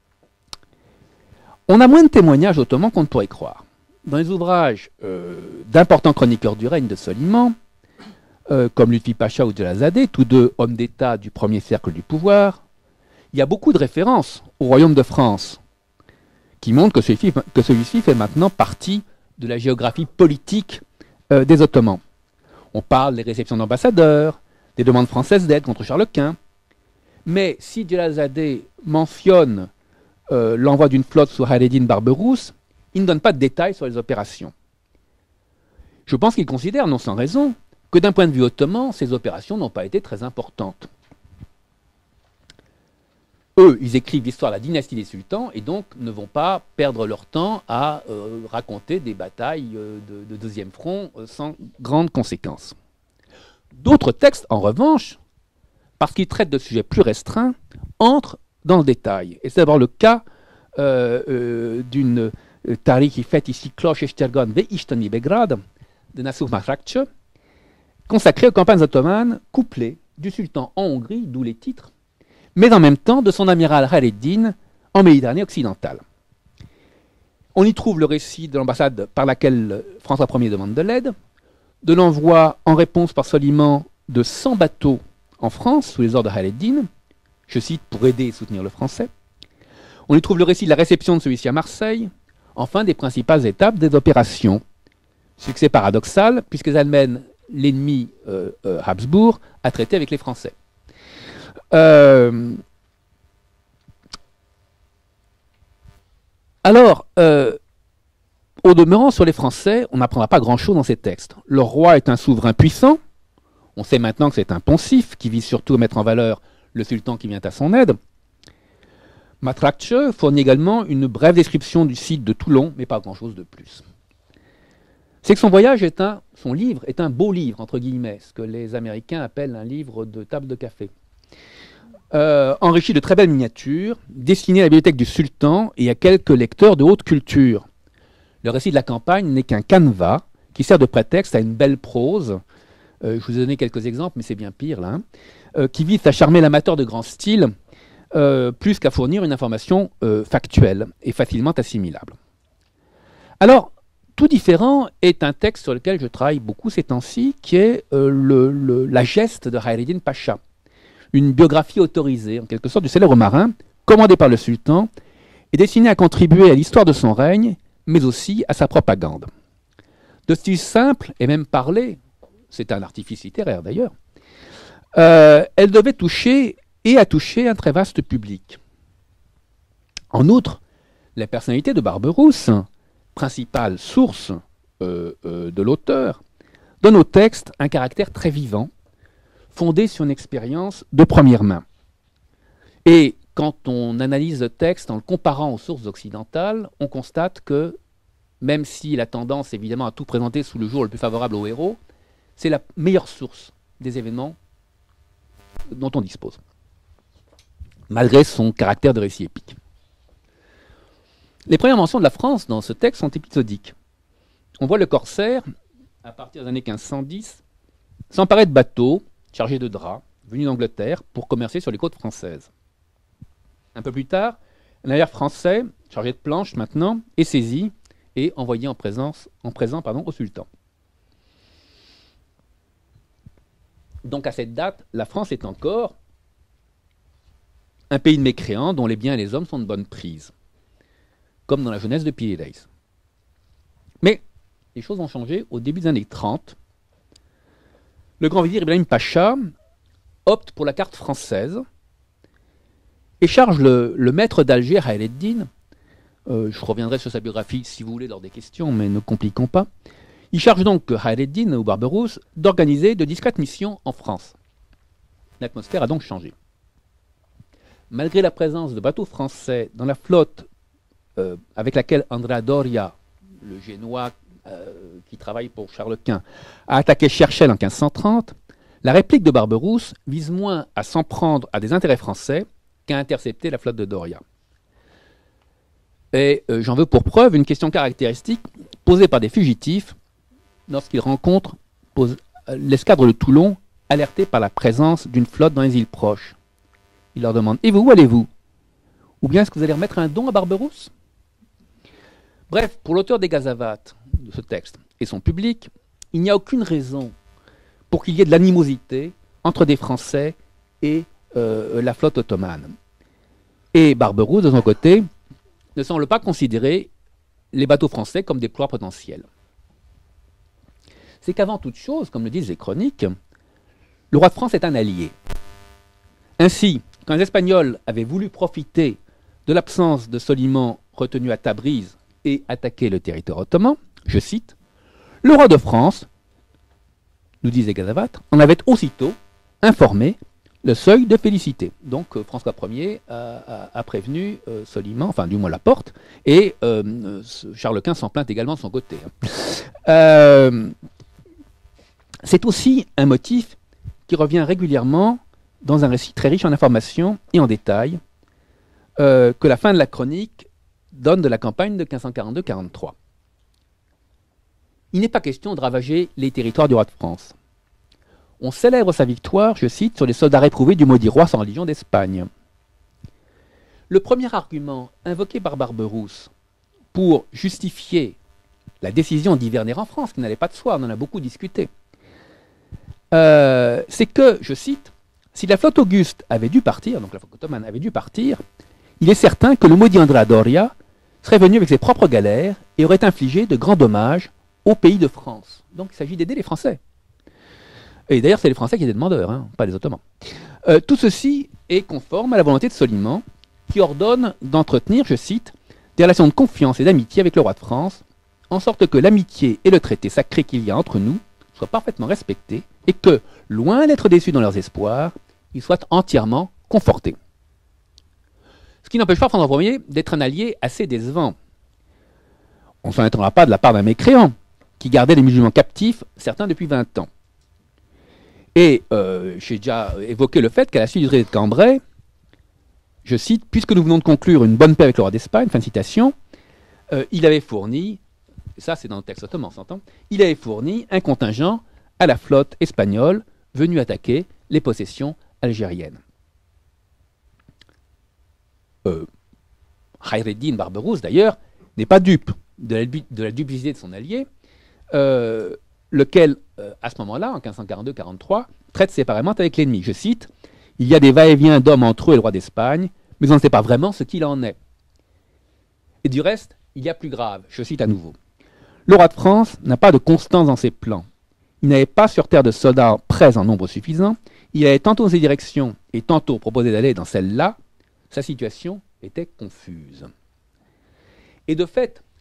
On a moins de témoignages ottomans qu'on ne pourrait croire. Dans les ouvrages d'importants chroniqueurs du règne de Soliman, comme Lutfi Pacha ou Djelazadeh, tous deux hommes d'État du premier cercle du pouvoir, il y a beaucoup de références au royaume de France, qui montrent que celui-ci fait maintenant partie de la géographie politique des Ottomans. On parle des réceptions d'ambassadeurs, des demandes françaises d'aide contre Charles Quint, mais si Djelazadeh mentionne l'envoi d'une flotte sous Hayreddin Barberousse, il ne donne pas de détails sur les opérations. Je pense qu'il considère, non sans raison, que d'un point de vue ottoman, ces opérations n'ont pas été très importantes. Eux, ils écrivent l'histoire de la dynastie des sultans et donc ne vont pas perdre leur temps à raconter des batailles de deuxième front sans grandes conséquences. D'autres textes, en revanche, parce qu'ils traitent de sujets plus restreints, entrent dans le détail. Et c'est d'abord le cas d'une Tariq qui fait ici Kloch Eshtergon ve Ishtani Begrad de Nasuh Mahrakche, consacré aux campagnes ottomanes couplées du sultan en Hongrie, d'où les titres, mais en même temps de son amiral Hayreddin en Méditerranée occidentale. On y trouve le récit de l'ambassade par laquelle François Ier demande de l'aide, de l'envoi en réponse par Soliman de 100 bateaux en France sous les ordres de Hayreddin, je cite, pour aider et soutenir le français. On y trouve le récit de la réception de celui-ci à Marseille, enfin des principales étapes des opérations. Succès paradoxal, puisqu'elles amènent l'ennemi Habsbourg à traiter avec les Français. Alors, au demeurant, sur les Français, on n'apprendra pas grand-chose dans ces textes. Leur roi est un souverain puissant. On sait maintenant que c'est un poncif qui vise surtout à mettre en valeur le sultan qui vient à son aide. Mahrakche fournit également une brève description du site de Toulon, mais pas grand-chose de plus. C'est que son livre est un beau livre, entre guillemets, ce que les Américains appellent un livre de table de café. Enrichi de très belles miniatures, destiné à la bibliothèque du sultan et à quelques lecteurs de haute culture. Le récit de la campagne n'est qu'un canevas qui sert de prétexte à une belle prose. Je vous ai donné quelques exemples, mais c'est bien pire là, qui vise à charmer l'amateur de grand style, plus qu'à fournir une information factuelle et facilement assimilable. Alors, tout différent est un texte sur lequel je travaille beaucoup ces temps-ci, qui est la geste de Hayreddin Pacha, une biographie autorisée, en quelque sorte, du célèbre marin, commandé par le sultan, et destinée à contribuer à l'histoire de son règne, mais aussi à sa propagande. De style simple et même parlé, c'est un artifice littéraire d'ailleurs, elle devait toucher et a touché un très vaste public. En outre, la personnalité de Barberousse, principales sources de l'auteur, donne au texte un caractère très vivant, fondé sur une expérience de première main. Et quand on analyse le texte en le comparant aux sources occidentales, on constate que, même si la tendance évidemment à tout présenter sous le jour le plus favorable au héros, c'est la meilleure source des événements dont on dispose, malgré son caractère de récit épique. Les premières mentions de la France dans ce texte sont épisodiques. On voit le corsaire, à partir des années 1510, s'emparer de bateaux chargés de draps, venus d'Angleterre pour commercer sur les côtes françaises. Un peu plus tard, un navire français, chargé de planches maintenant, est saisi et envoyé en présent au sultan. Donc à cette date, la France est encore un pays de mécréants dont les biens et les hommes sont de bonne prise, comme dans la jeunesse de Pied-Days. Mais les choses ont changé au début des années 30. Le grand vizir Ibrahim Pacha opte pour la carte française et charge le maître d'Alger, Hayr ed-Din, je reviendrai sur sa biographie si vous voulez lors des questions, mais ne compliquons pas. Il charge donc Hayr ed-Din ou Barberousse d'organiser de discrètes missions en France. L'atmosphère a donc changé. Malgré la présence de bateaux français dans la flotte avec laquelle Andrea Doria, le Génois qui travaille pour Charles Quint, a attaqué Cherchel en 1530, la réplique de Barberousse vise moins à s'en prendre à des intérêts français qu'à intercepter la flotte de Doria. Et j'en veux pour preuve une question caractéristique posée par des fugitifs lorsqu'ils rencontrent l'escadre de Toulon alertée par la présence d'une flotte dans les îles proches. Il leur demande « Et vous, où allez-vous ? Ou bien est-ce que vous allez remettre un don à Barberousse ?» Bref, pour l'auteur des Gazavates de ce texte et son public, il n'y a aucune raison pour qu'il y ait de l'animosité entre des Français et la flotte ottomane. Et Barberousse, de son côté, ne semble pas considérer les bateaux français comme des proies potentielles. C'est qu'avant toute chose, comme le disent les chroniques, le roi de France est un allié. Ainsi, quand les Espagnols avaient voulu profiter de l'absence de Soliman retenu à Tabriz et attaquer le territoire ottoman, je cite, « Le roi de France, nous disent les Gazavates, en avait aussitôt informé le seuil de félicité. » Donc François Ier a prévenu Soliman, enfin du moins la porte, et Charles Quint s'en plaint également de son côté. C'est aussi un motif qui revient régulièrement dans un récit très riche en informations et en détails que la fin de la chronique donne de la campagne de 1542-43. Il n'est pas question de ravager les territoires du roi de France. On célèbre sa victoire, je cite, sur les soldats réprouvés du maudit roi sans religion d'Espagne. Le premier argument invoqué par Barberousse pour justifier la décision d'hiverner en France, qui n'allait pas de soi, on en a beaucoup discuté, c'est que, je cite, si la flotte auguste avait dû partir, donc la flotte ottomane avait dû partir, il est certain que le maudit Andrea Doria serait venu avec ses propres galères et aurait infligé de grands dommages au pays de France. Donc il s'agit d'aider les Français. Et d'ailleurs, c'est les Français qui étaient demandeurs, hein, pas les Ottomans. Tout ceci est conforme à la volonté de Soliman, qui ordonne d'entretenir, je cite, des relations de confiance et d'amitié avec le roi de France, en sorte que l'amitié et le traité sacré qu'il y a entre nous soient parfaitement respectés et que, loin d'être déçus dans leurs espoirs, ils soient entièrement confortés. Ce qui n'empêche pas François Ier d'être un allié assez décevant. On ne s'en étonnera pas de la part d'un mécréant, qui gardait les musulmans captifs, certains depuis 20 ans. Et j'ai déjà évoqué le fait qu'à la suite du traité de Cambrai, je cite, « Puisque nous venons de conclure une bonne paix avec le roi d'Espagne », fin de citation, il avait fourni, ça c'est dans le texte ottoman, s'entend, il avait fourni un contingent à la flotte espagnole venue attaquer les possessions algériennes. Hayr ed-Din Barberousse, d'ailleurs, n'est pas dupe de la duplicité de son allié, lequel, à ce moment-là, en 1542-43, traite séparément avec l'ennemi. Je cite, « Il y a des va-et-vient d'hommes entre eux et le roi d'Espagne, mais on ne sait pas vraiment ce qu'il en est. » Et du reste, il y a plus grave, je cite à nouveau. « Le roi de France n'a pas de constance dans ses plans. Il n'avait pas sur terre de soldats prêts en nombre suffisant. Il avait tantôt dans ses directions et tantôt proposé d'aller dans celle-là. Sa situation était confuse. » Et de fait,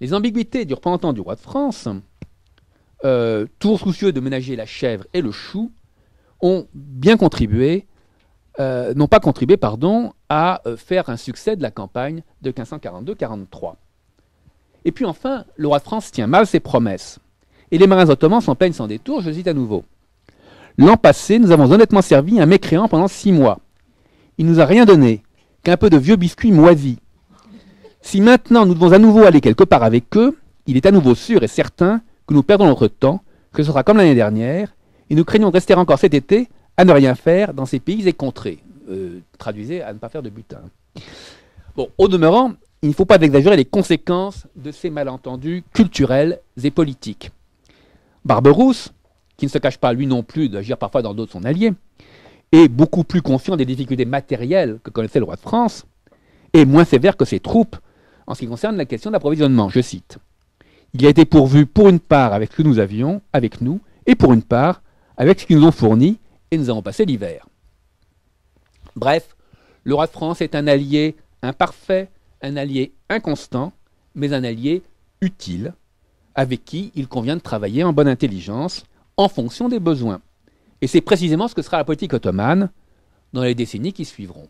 Les ambiguïtés du représentant du roi de France, toujours soucieux de ménager la chèvre et le chou, ont bien contribué, n'ont pas contribué, à faire un succès de la campagne de 1542-43. Et puis enfin, le roi de France tient mal ses promesses. Et les marins ottomans s'en plaignent sans détour, je cite à nouveau. L'an passé, nous avons honnêtement servi un mécréant pendant 6 mois. Il nous a rien donné, qu'un peu de vieux biscuits moisis. Si maintenant nous devons à nouveau aller quelque part avec eux, il est à nouveau sûr et certain que nous perdons notre temps, que ce sera comme l'année dernière, et nous craignons de rester encore cet été à ne rien faire dans ces pays et contrées. Traduisez, à ne pas faire de butin. Bon, au demeurant, il ne faut pas exagérer les conséquences de ces malentendus culturels et politiques. Barberousse, qui ne se cache pas lui non plus d'agir parfois dans d'autres son allié, est beaucoup plus conscient des difficultés matérielles que connaissait le roi de France, et moins sévère que ses troupes en ce qui concerne la question de l'approvisionnement. Je cite. Il a été pourvu pour une part avec ce que nous avions avec nous, et pour une part avec ce qu'ils nous ont fourni, et nous avons passé l'hiver. Bref, le roi de France est un allié imparfait, un allié inconstant, mais un allié utile, avec qui il convient de travailler en bonne intelligence, en fonction des besoins. Et c'est précisément ce que sera la politique ottomane dans les décennies qui suivront.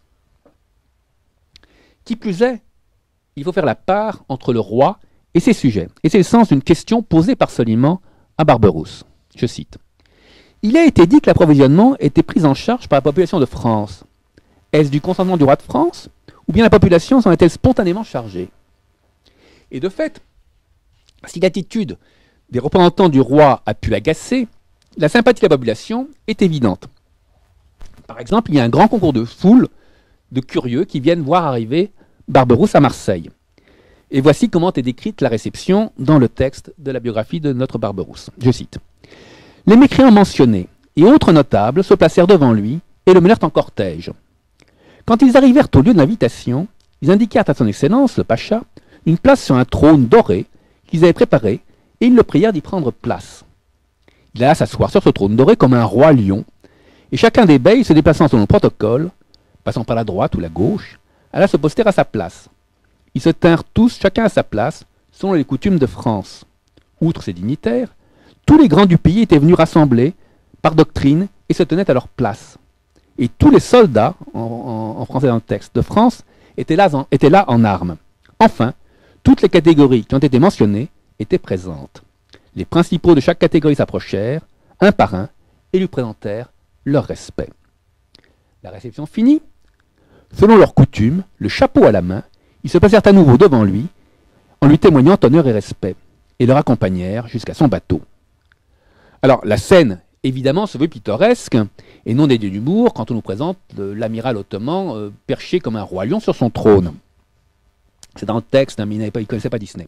Qui plus est, il faut faire la part entre le roi et ses sujets. Et c'est le sens d'une question posée par Soliman à Barberousse. Je cite. Il a été dit que l'approvisionnement était pris en charge par la population de France. Est-ce du consentement du roi de France, ou bien la population s'en est-elle spontanément chargée? Et de fait, si l'attitude des représentants du roi a pu agacer, la sympathie de la population est évidente. Par exemple, il y a un grand concours de foule de curieux qui viennent voir arriver Barberousse à Marseille. Et voici comment est décrite la réception dans le texte de la biographie de notre Barberousse. Je cite. « Les mécréants mentionnés et autres notables se placèrent devant lui et le menèrent en cortège. Quand ils arrivèrent au lieu de l'invitation, ils indiquèrent à son excellence, le pacha, une place sur un trône doré qu'ils avaient préparé et ils le prièrent d'y prendre place. Il alla s'asseoir sur ce trône doré comme un roi lion, et chacun des beys se déplaçant selon le protocole, passant par la droite ou la gauche, alla se poster à sa place. Ils se tinrent tous, chacun à sa place, selon les coutumes de France. Outre ces dignitaires, tous les grands du pays étaient venus rassembler par doctrine et se tenaient à leur place. Et tous les soldats, en français dans le texte, de France, étaient là en armes. Enfin, toutes les catégories qui ont été mentionnées étaient présentes. Les principaux de chaque catégorie s'approchèrent, un par un, et lui présentèrent leur respect. La réception finie, selon leur coutume, le chapeau à la main, ils se passèrent à nouveau devant lui, en lui témoignant honneur et respect, et le raccompagnèrent jusqu'à son bateau. Alors, la scène, évidemment, se veut pittoresque, et non dédiée d'humour, quand on nous présente l'amiral ottoman perché comme un roi lion sur son trône. C'est dans le texte, hein, mais il ne connaissait pas Disney.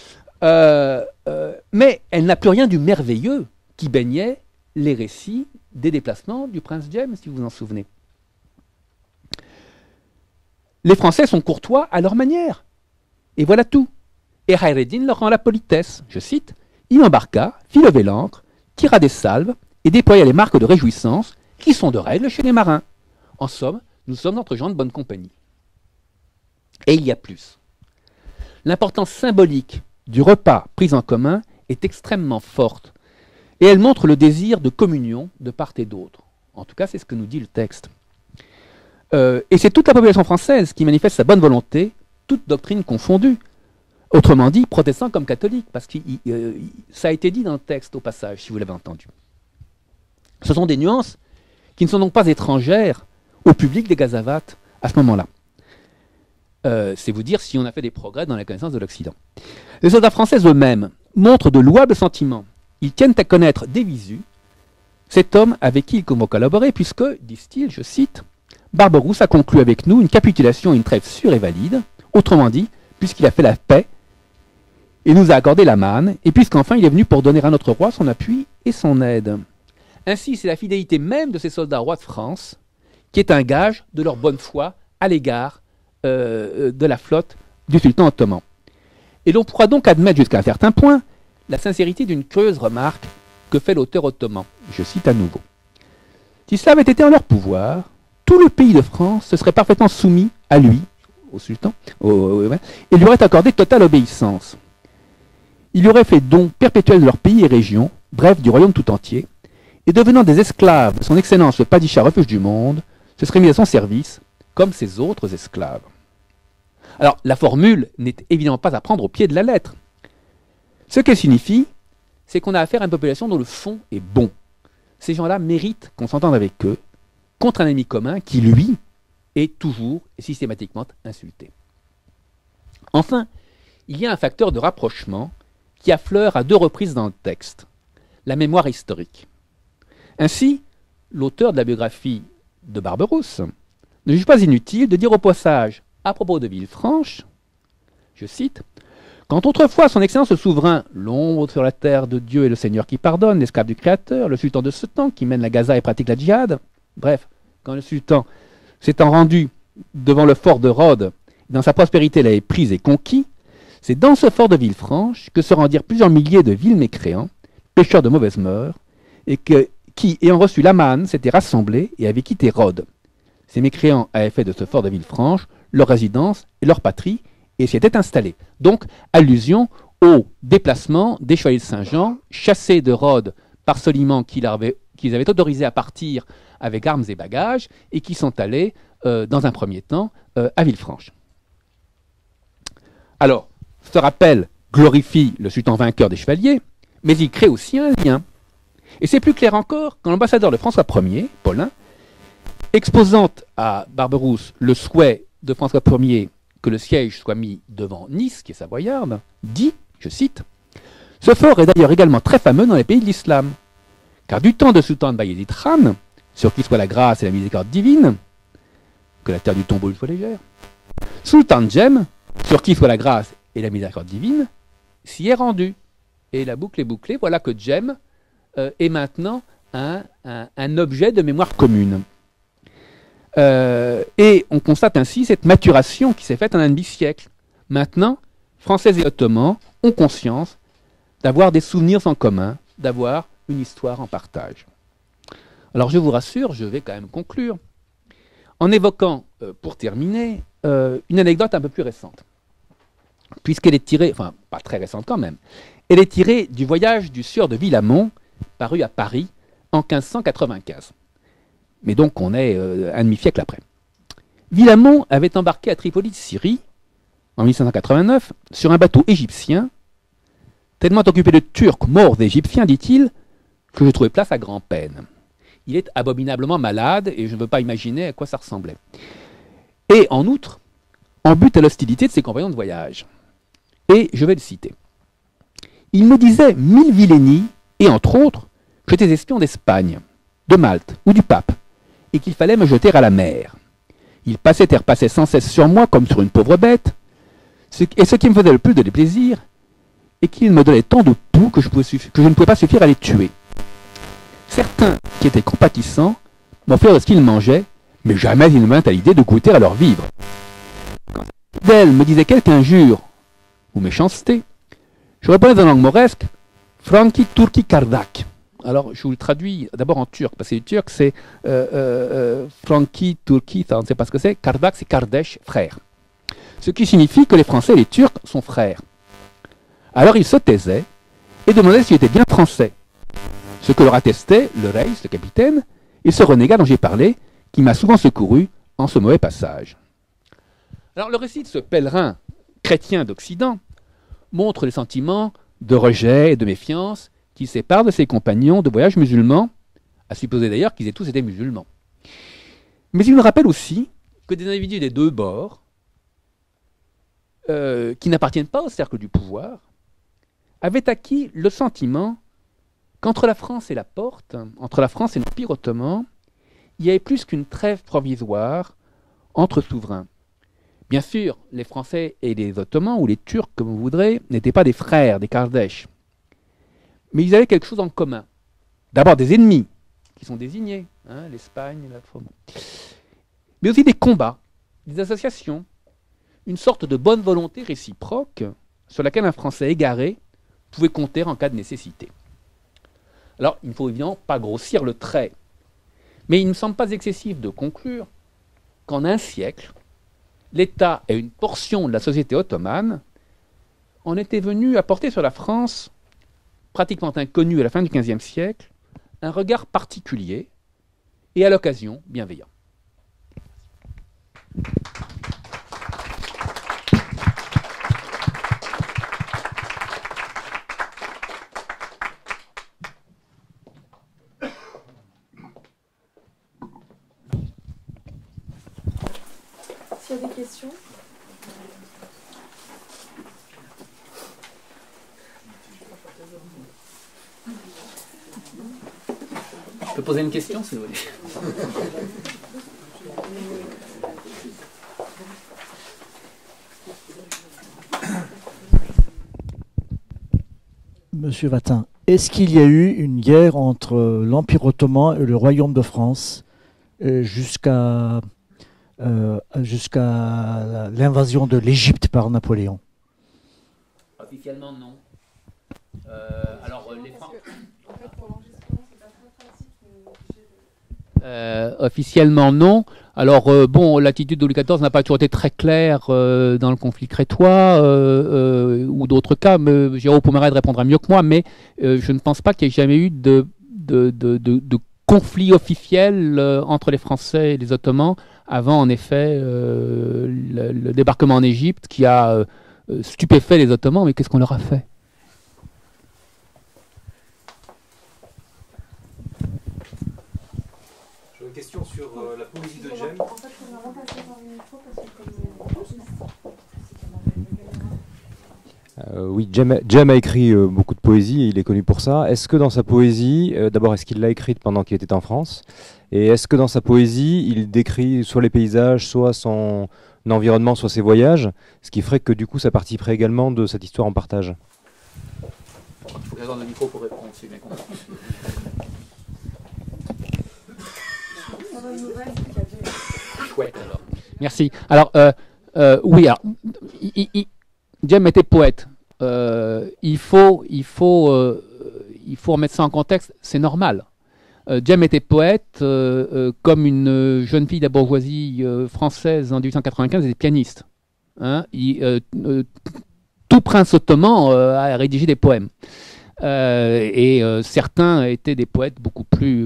Mais elle n'a plus rien du merveilleux qui baignait les récits des déplacements du prince James, si vous vous en souvenez. Les Français sont courtois à leur manière. Et voilà tout. Et Khayreddin leur rend la politesse. Je cite, « Il embarqua, fit lever l'ancre, tira des salves et déploya les marques de réjouissance qui sont de règle chez les marins. En somme, nous sommes entre gens de bonne compagnie. » Et il y a plus. L'importance symbolique du repas pris en commun est extrêmement forte. Et elle montre le désir de communion de part et d'autre. En tout cas, c'est ce que nous dit le texte. Et c'est toute la population française qui manifeste sa bonne volonté, toute doctrine confondue. Autrement dit, protestants comme catholiques, parce que ça a été dit dans le texte au passage, si vous l'avez entendu. Ce sont des nuances qui ne sont donc pas étrangères au public des Gazavates à ce moment-là. C'est vous dire si on a fait des progrès dans la connaissance de l'Occident. Les soldats français eux-mêmes montrent de louables sentiments. Ils tiennent à connaître des visus cet homme avec qui ils vont collaborer, puisque, disent-ils, je cite, « Barberousse a conclu avec nous une capitulation et une trêve sûre et valide, autrement dit, puisqu'il a fait la paix et nous a accordé la manne, et puisqu'enfin il est venu pour donner à notre roi son appui et son aide. » Ainsi, c'est la fidélité même de ces soldats rois de France qui est un gage de leur bonne foi à l'égard de la flotte du sultan ottoman. Et l'on pourra donc admettre jusqu'à un certain point la sincérité d'une curieuse remarque que fait l'auteur ottoman. Je cite à nouveau. « Si cela avait été en leur pouvoir, tout le pays de France se serait parfaitement soumis à lui, au sultan, et lui aurait accordé totale obéissance. ils lui auraient fait don perpétuel de leur pays et région, bref, du royaume tout entier, et devenant des esclaves de son excellence le Padishah refuge du monde, se seraient mis à son service, comme ses autres esclaves. Alors, la formule n'est évidemment pas à prendre au pied de la lettre. Ce qu'elle signifie, c'est qu'on a affaire à une population dont le fond est bon. Ces gens-là méritent qu'on s'entende avec eux, contre un ennemi commun qui, lui, est toujours et systématiquement insulté. Enfin, il y a un facteur de rapprochement qui affleure à 2 reprises dans le texte, la mémoire historique. Ainsi, l'auteur de la biographie de Barberousse ne juge pas inutile de dire au passage, à propos de Villefranche, je cite, « Quand autrefois son excellence le souverain, l'ombre sur la terre de Dieu et le Seigneur qui pardonne, l'esclave du Créateur, le sultan de ce temps qui mène la Gaza et pratique la djihad, bref, quand le sultan s'étant rendu devant le fort de Rhodes, dans sa prospérité l'avait pris et conquis, c'est dans ce fort de Villefranche que se rendirent plusieurs milliers de vils mécréants, pécheurs de mauvaises mœurs, et qui, ayant reçu la manne, s'étaient rassemblés et avaient quitté Rhodes. Ces mécréants avaient fait de ce fort de Villefranche leur résidence et leur patrie, et s'y étaient installés. Donc, allusion au déplacement des chevaliers de Saint-Jean, chassés de Rhodes par Soliman qu'ils avaient autorisé à partir avec armes et bagages, et qui sont allés, dans un premier temps, à Villefranche. Alors, ce rappel glorifie le sultan vainqueur des chevaliers, mais il crée aussi un lien. Et c'est plus clair encore quand l'ambassadeur de François Ier, Paulin, exposant à Barberousse le souhait de François Ier que le siège soit mis devant Nice, qui est savoyarde, dit, je cite, « Ce fort est d'ailleurs également très fameux dans les pays de l'islam, car du temps de Sultan Bayezid Khan, sur qui soit la grâce et la miséricorde divine, que la terre du tombeau lui soit légère, Sultan Jem, sur qui soit la grâce et la miséricorde divine, s'y est rendu. » Et la boucle est bouclée, voilà que Jem est maintenant un objet de mémoire commune. Et on constate ainsi cette maturation qui s'est faite en un demi-siècle. Maintenant, Français et Ottomans ont conscience d'avoir des souvenirs en commun, d'avoir une histoire en partage. Alors je vous rassure, je vais quand même conclure en évoquant, pour terminer, une anecdote un peu plus récente. Puisqu'elle est tirée, enfin pas très récente quand même, elle est tirée du voyage du sieur de Villamont, paru à Paris en 1595. Mais donc on est un demi-siècle après. Villamont avait embarqué à Tripoli de Syrie, en 1589, sur un bateau égyptien, tellement occupé de Turcs morts d'Égyptiens, dit-il, que je trouvais place à grand-peine. Il est abominablement malade et je ne veux pas imaginer à quoi ça ressemblait. Et en outre, en but à l'hostilité de ses compagnons de voyage. Et je vais le citer. Il me disait 1000 vilainies, et entre autres, que j'étais espion d'Espagne, de Malte ou du pape, et qu'il fallait me jeter à la mer. Il passait et repassait sans cesse sur moi comme sur une pauvre bête, et ce qui me faisait le plus de déplaisir, et qu'il me donnait tant de poux que je ne pouvais pas suffire à les tuer. Certains qui étaient compatissants m'offrirent de ce qu'ils mangeaient, mais jamais ils ne me vinrent à l'idée de goûter à leur vivre. Quand un fidèle me disait quelque injure ou méchanceté, je répondais en langue mauresque « Franki Turki Kardak ». Alors, je vous le traduis d'abord en turc, parce que le turc, c'est Franki, Turki, ça, on ne sait pas ce que c'est. Kardak, c'est Kardesh, frère. Ce qui signifie que les Français et les Turcs sont frères. Alors, il se taisait et demandait s'il était bien français. Ce que leur attestait le Reis, le capitaine, et ce renégat dont j'ai parlé, qui m'a souvent secouru en ce mauvais passage. Alors, le récit de ce pèlerin chrétien d'Occident montre les sentiments de rejet et de méfiance qui séparent de ses compagnons de voyage musulmans, à supposer d'ailleurs qu'ils aient tous été musulmans. Mais il nous rappelle aussi que des individus des deux bords, qui n'appartiennent pas au cercle du pouvoir, avaient acquis le sentiment qu'entre la France et la Porte, entre la France et l'Empire ottoman, il y avait plus qu'une trêve provisoire entre souverains. Bien sûr, les Français et les Ottomans, ou les Turcs, comme vous voudrez, n'étaient pas des frères, des Kardesh. Mais ils avaient quelque chose en commun. D'abord des ennemis, qui sont désignés, hein, l'Espagne, la France. Mais aussi des combats, des associations, une sorte de bonne volonté réciproque sur laquelle un Français égaré pouvait compter en cas de nécessité. Alors, il ne faut évidemment pas grossir le trait, mais il ne me semble pas excessif de conclure qu'en un siècle, l'État et une portion de la société ottomane on était venu apporter sur la France, pratiquement inconnue à la fin du XVe siècle, un regard particulier et à l'occasion bienveillant. S'il y a des questions. Je peux poser une question si vous voulez. Monsieur Watin, est-ce qu'il y a eu une guerre entre l'Empire ottoman et le Royaume de France jusqu'à l'invasion de l'Égypte par Napoléon? Officiellement, non. Officiellement, non. Alors, bon, l'attitude de Louis XIV n'a pas toujours été très claire dans le conflit crétois ou d'autres cas. Mais Jérôme Pomeray répondra mieux que moi, mais je ne pense pas qu'il y ait jamais eu de conflit officiel entre les Français et les Ottomans avant, en effet, le débarquement en Égypte qui a stupéfait les Ottomans. Mais qu'est-ce qu'on leur a fait? Une question sur la poésie de Jem. Oui, Jem a écrit beaucoup de poésie et il est connu pour ça. Est-ce que dans sa poésie, d'abord, est-ce qu'il l'a écrite pendant qu'il était en France? Et est-ce que dans sa poésie, il décrit soit les paysages, soit son environnement, soit ses voyages, ce qui ferait que du coup, ça participerait également de cette histoire en partage? Il faut que j'attende le micro pour répondre, c'est bien compris. Chouette, alors. Merci. Alors, oui, alors, Jem était poète. Il faut remettre ça en contexte, c'est normal. Jem était poète, comme une jeune fille de la bourgeoisie française en 1895, elle était pianiste. Hein, tout prince ottoman a rédigé des poèmes. Certains étaient des poètes beaucoup plus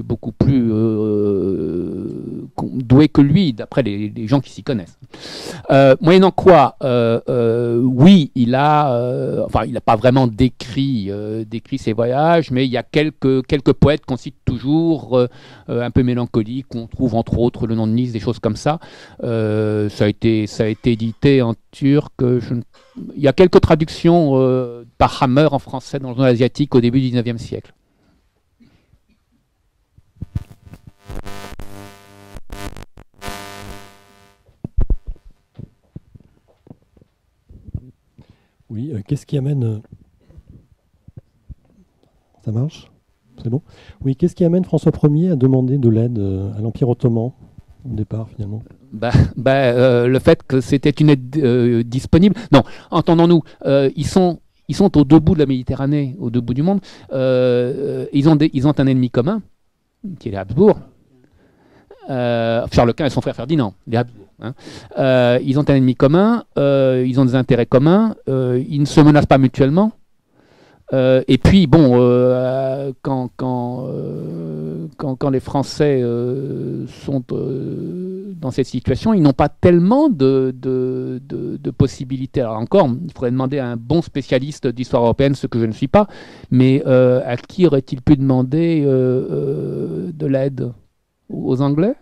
doués que lui, d'après les gens qui s'y connaissent. Moyennant quoi, oui, il n'a pas vraiment décrit ses voyages, mais il y a quelques poètes qu'on cite toujours, un peu mélancoliques, on trouve entre autres le nom de Nice, des choses comme ça. Ça a été édité en turc. Il y a quelques traductions par Hammer en français dans le journal asiatique au début du XIXe siècle. Oui, qu'est-ce qui amène... Ça marche? C'est bon? Oui, qu'est-ce qui amène François Ier à demander de l'aide à l'Empire ottoman au départ, finalement? Le fait que c'était une aide disponible. Non, entendons-nous, ils sont aux deux bouts de la Méditerranée, aux deux bouts du monde. Ils ont un ennemi commun, qui est les Habsbourg. Charles Quint et son frère Ferdinand, les Habsbourg. Hein. Ils ont un ennemi commun, ils ont des intérêts communs, ils ne se menacent pas mutuellement. Et puis, bon, quand les Français sont dans cette situation, ils n'ont pas tellement de possibilités. Alors encore, il faudrait demander à un bon spécialiste d'histoire européenne, ce que je ne suis pas, mais à qui aurait-il pu demander de l'aide? Aux Anglais?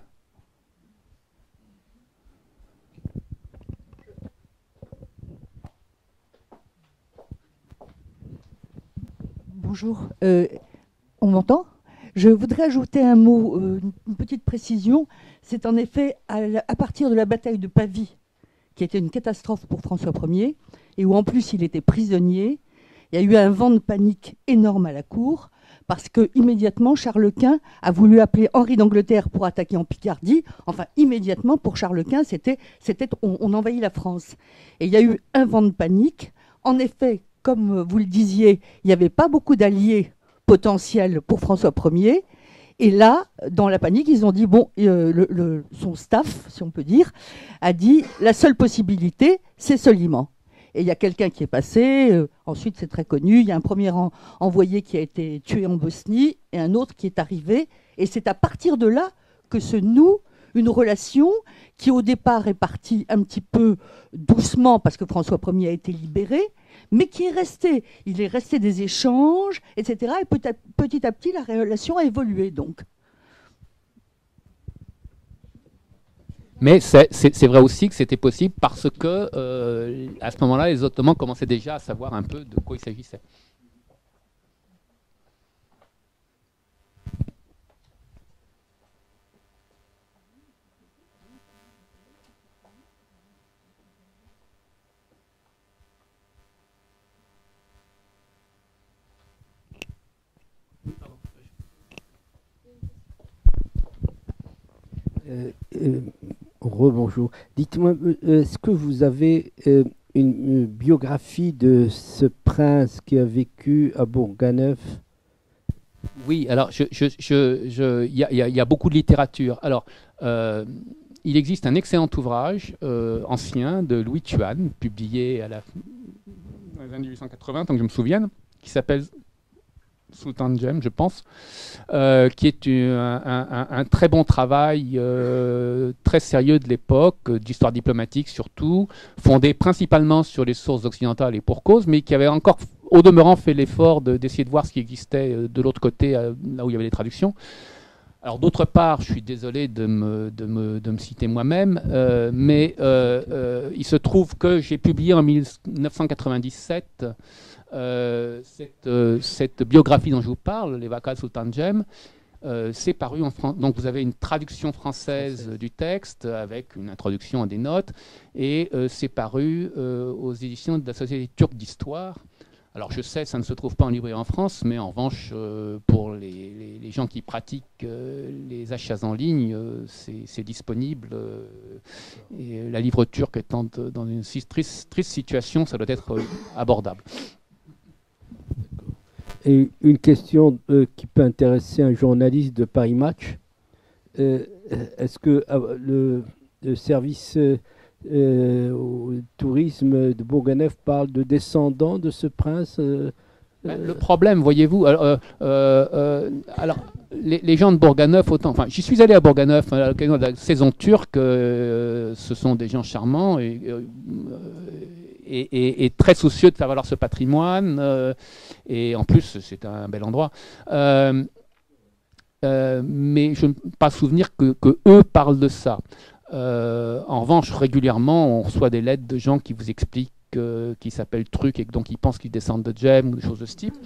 Bonjour, on m'entend? Je voudrais ajouter un mot, une petite précision. C'est en effet à partir de la bataille de Pavie, qui était une catastrophe pour François Ier, et où en plus il était prisonnier, il y a eu un vent de panique énorme à la cour, parce que immédiatement Charles Quint a voulu appeler Henri d'Angleterre pour attaquer en Picardie. Enfin, immédiatement, pour Charles Quint, on envahit la France. Et il y a eu un vent de panique. En effet, comme vous le disiez, il n'y avait pas beaucoup d'alliés potentiels pour François Ier. Et là, dans la panique, ils ont dit, bon, son staff, si on peut dire, a dit, la seule possibilité, c'est Soliman. Et il y a quelqu'un qui est passé, ensuite c'est très connu, il y a un premier envoyé qui a été tué en Bosnie et un autre qui est arrivé. Et c'est à partir de là que se noue une relation qui au départ est partie un petit peu doucement parce que François Ier a été libéré, mais qui est resté. Il est resté des échanges, etc. Et petit à petit, la relation a évolué donc. Mais c'est vrai aussi que c'était possible parce que à ce moment-là, les Ottomans commençaient déjà à savoir un peu de quoi il s'agissait. Rebonjour. Dites-moi, est-ce que vous avez une biographie de ce prince qui a vécu à Bourganeuf? Oui, alors il y a beaucoup de littérature. Alors, il existe un excellent ouvrage ancien de Louis Tuan, publié dans les années 1880, tant que je me souvienne, qui s'appelle Sultan Jem, je pense, qui est un très bon travail, très sérieux de l'époque, d'histoire diplomatique surtout, fondé principalement sur les sources occidentales et pour cause, mais qui avait encore, au demeurant, fait l'effort d'essayer de voir ce qui existait de l'autre côté, là où il y avait les traductions. Alors d'autre part, je suis désolé de me citer moi-même, mais il se trouve que j'ai publié en 1997 cette biographie dont je vous parle, Les Vacances Sultan Jem. C'est paru en France. Donc vous avez une traduction française du texte avec une introduction et des notes, et c'est paru aux éditions de la Société turque d'histoire. Alors je sais, ça ne se trouve pas en librairie en France, mais en revanche, pour les gens qui pratiquent les achats en ligne, c'est disponible. Et la livre turque étant dans une triste situation, ça doit être abordable. Et une question qui peut intéresser un journaliste de Paris Match. Est-ce que le service au tourisme de Bourganeuf parle de descendants de ce prince? Le problème, voyez-vous, alors les gens de Bourganeuf, enfin, j'y suis allé à Bourganeuf à l'occasion de la saison turque. Ce sont des gens charmants et très soucieux de faire valoir ce patrimoine. Et en plus, c'est un bel endroit. Mais je n'ai pas souvenir que eux parlent de ça. En revanche, régulièrement, on reçoit des lettres de gens qui vous expliquent qu'ils s'appellent Truc et donc ils pensent qu'ils descendent de Jem ou des choses de ce type.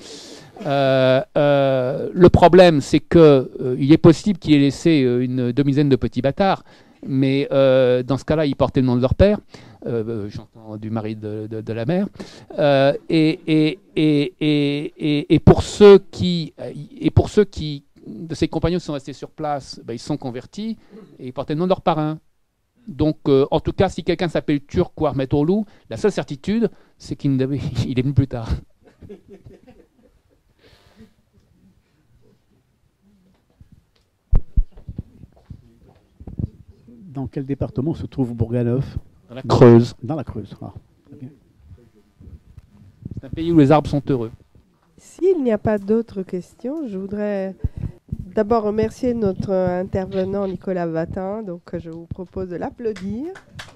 Le problème, c'est qu'il est possible qu'il ait laissé une demi-douzaine de petits bâtards, mais dans ce cas-là, ils portaient le nom de leur père. J'entends du mari de la mère. Et pour ceux qui de ses compagnons sont restés sur place, ils sont convertis et ils portaient le nom de leur parrain. Donc, en tout cas, si quelqu'un s'appelle Turc ou Ahmet-Oğlu, la seule certitude, c'est qu'il est venu plus tard. Dans quel département se trouve Bourganeuf? Dans la Creuse. Dans la Creuse. Ah, très bien. C'est un pays où les arbres sont heureux. S'il n'y a pas d'autres questions, je voudrais d'abord remercier notre intervenant Nicolas Vatin. Donc, je vous propose de l'applaudir.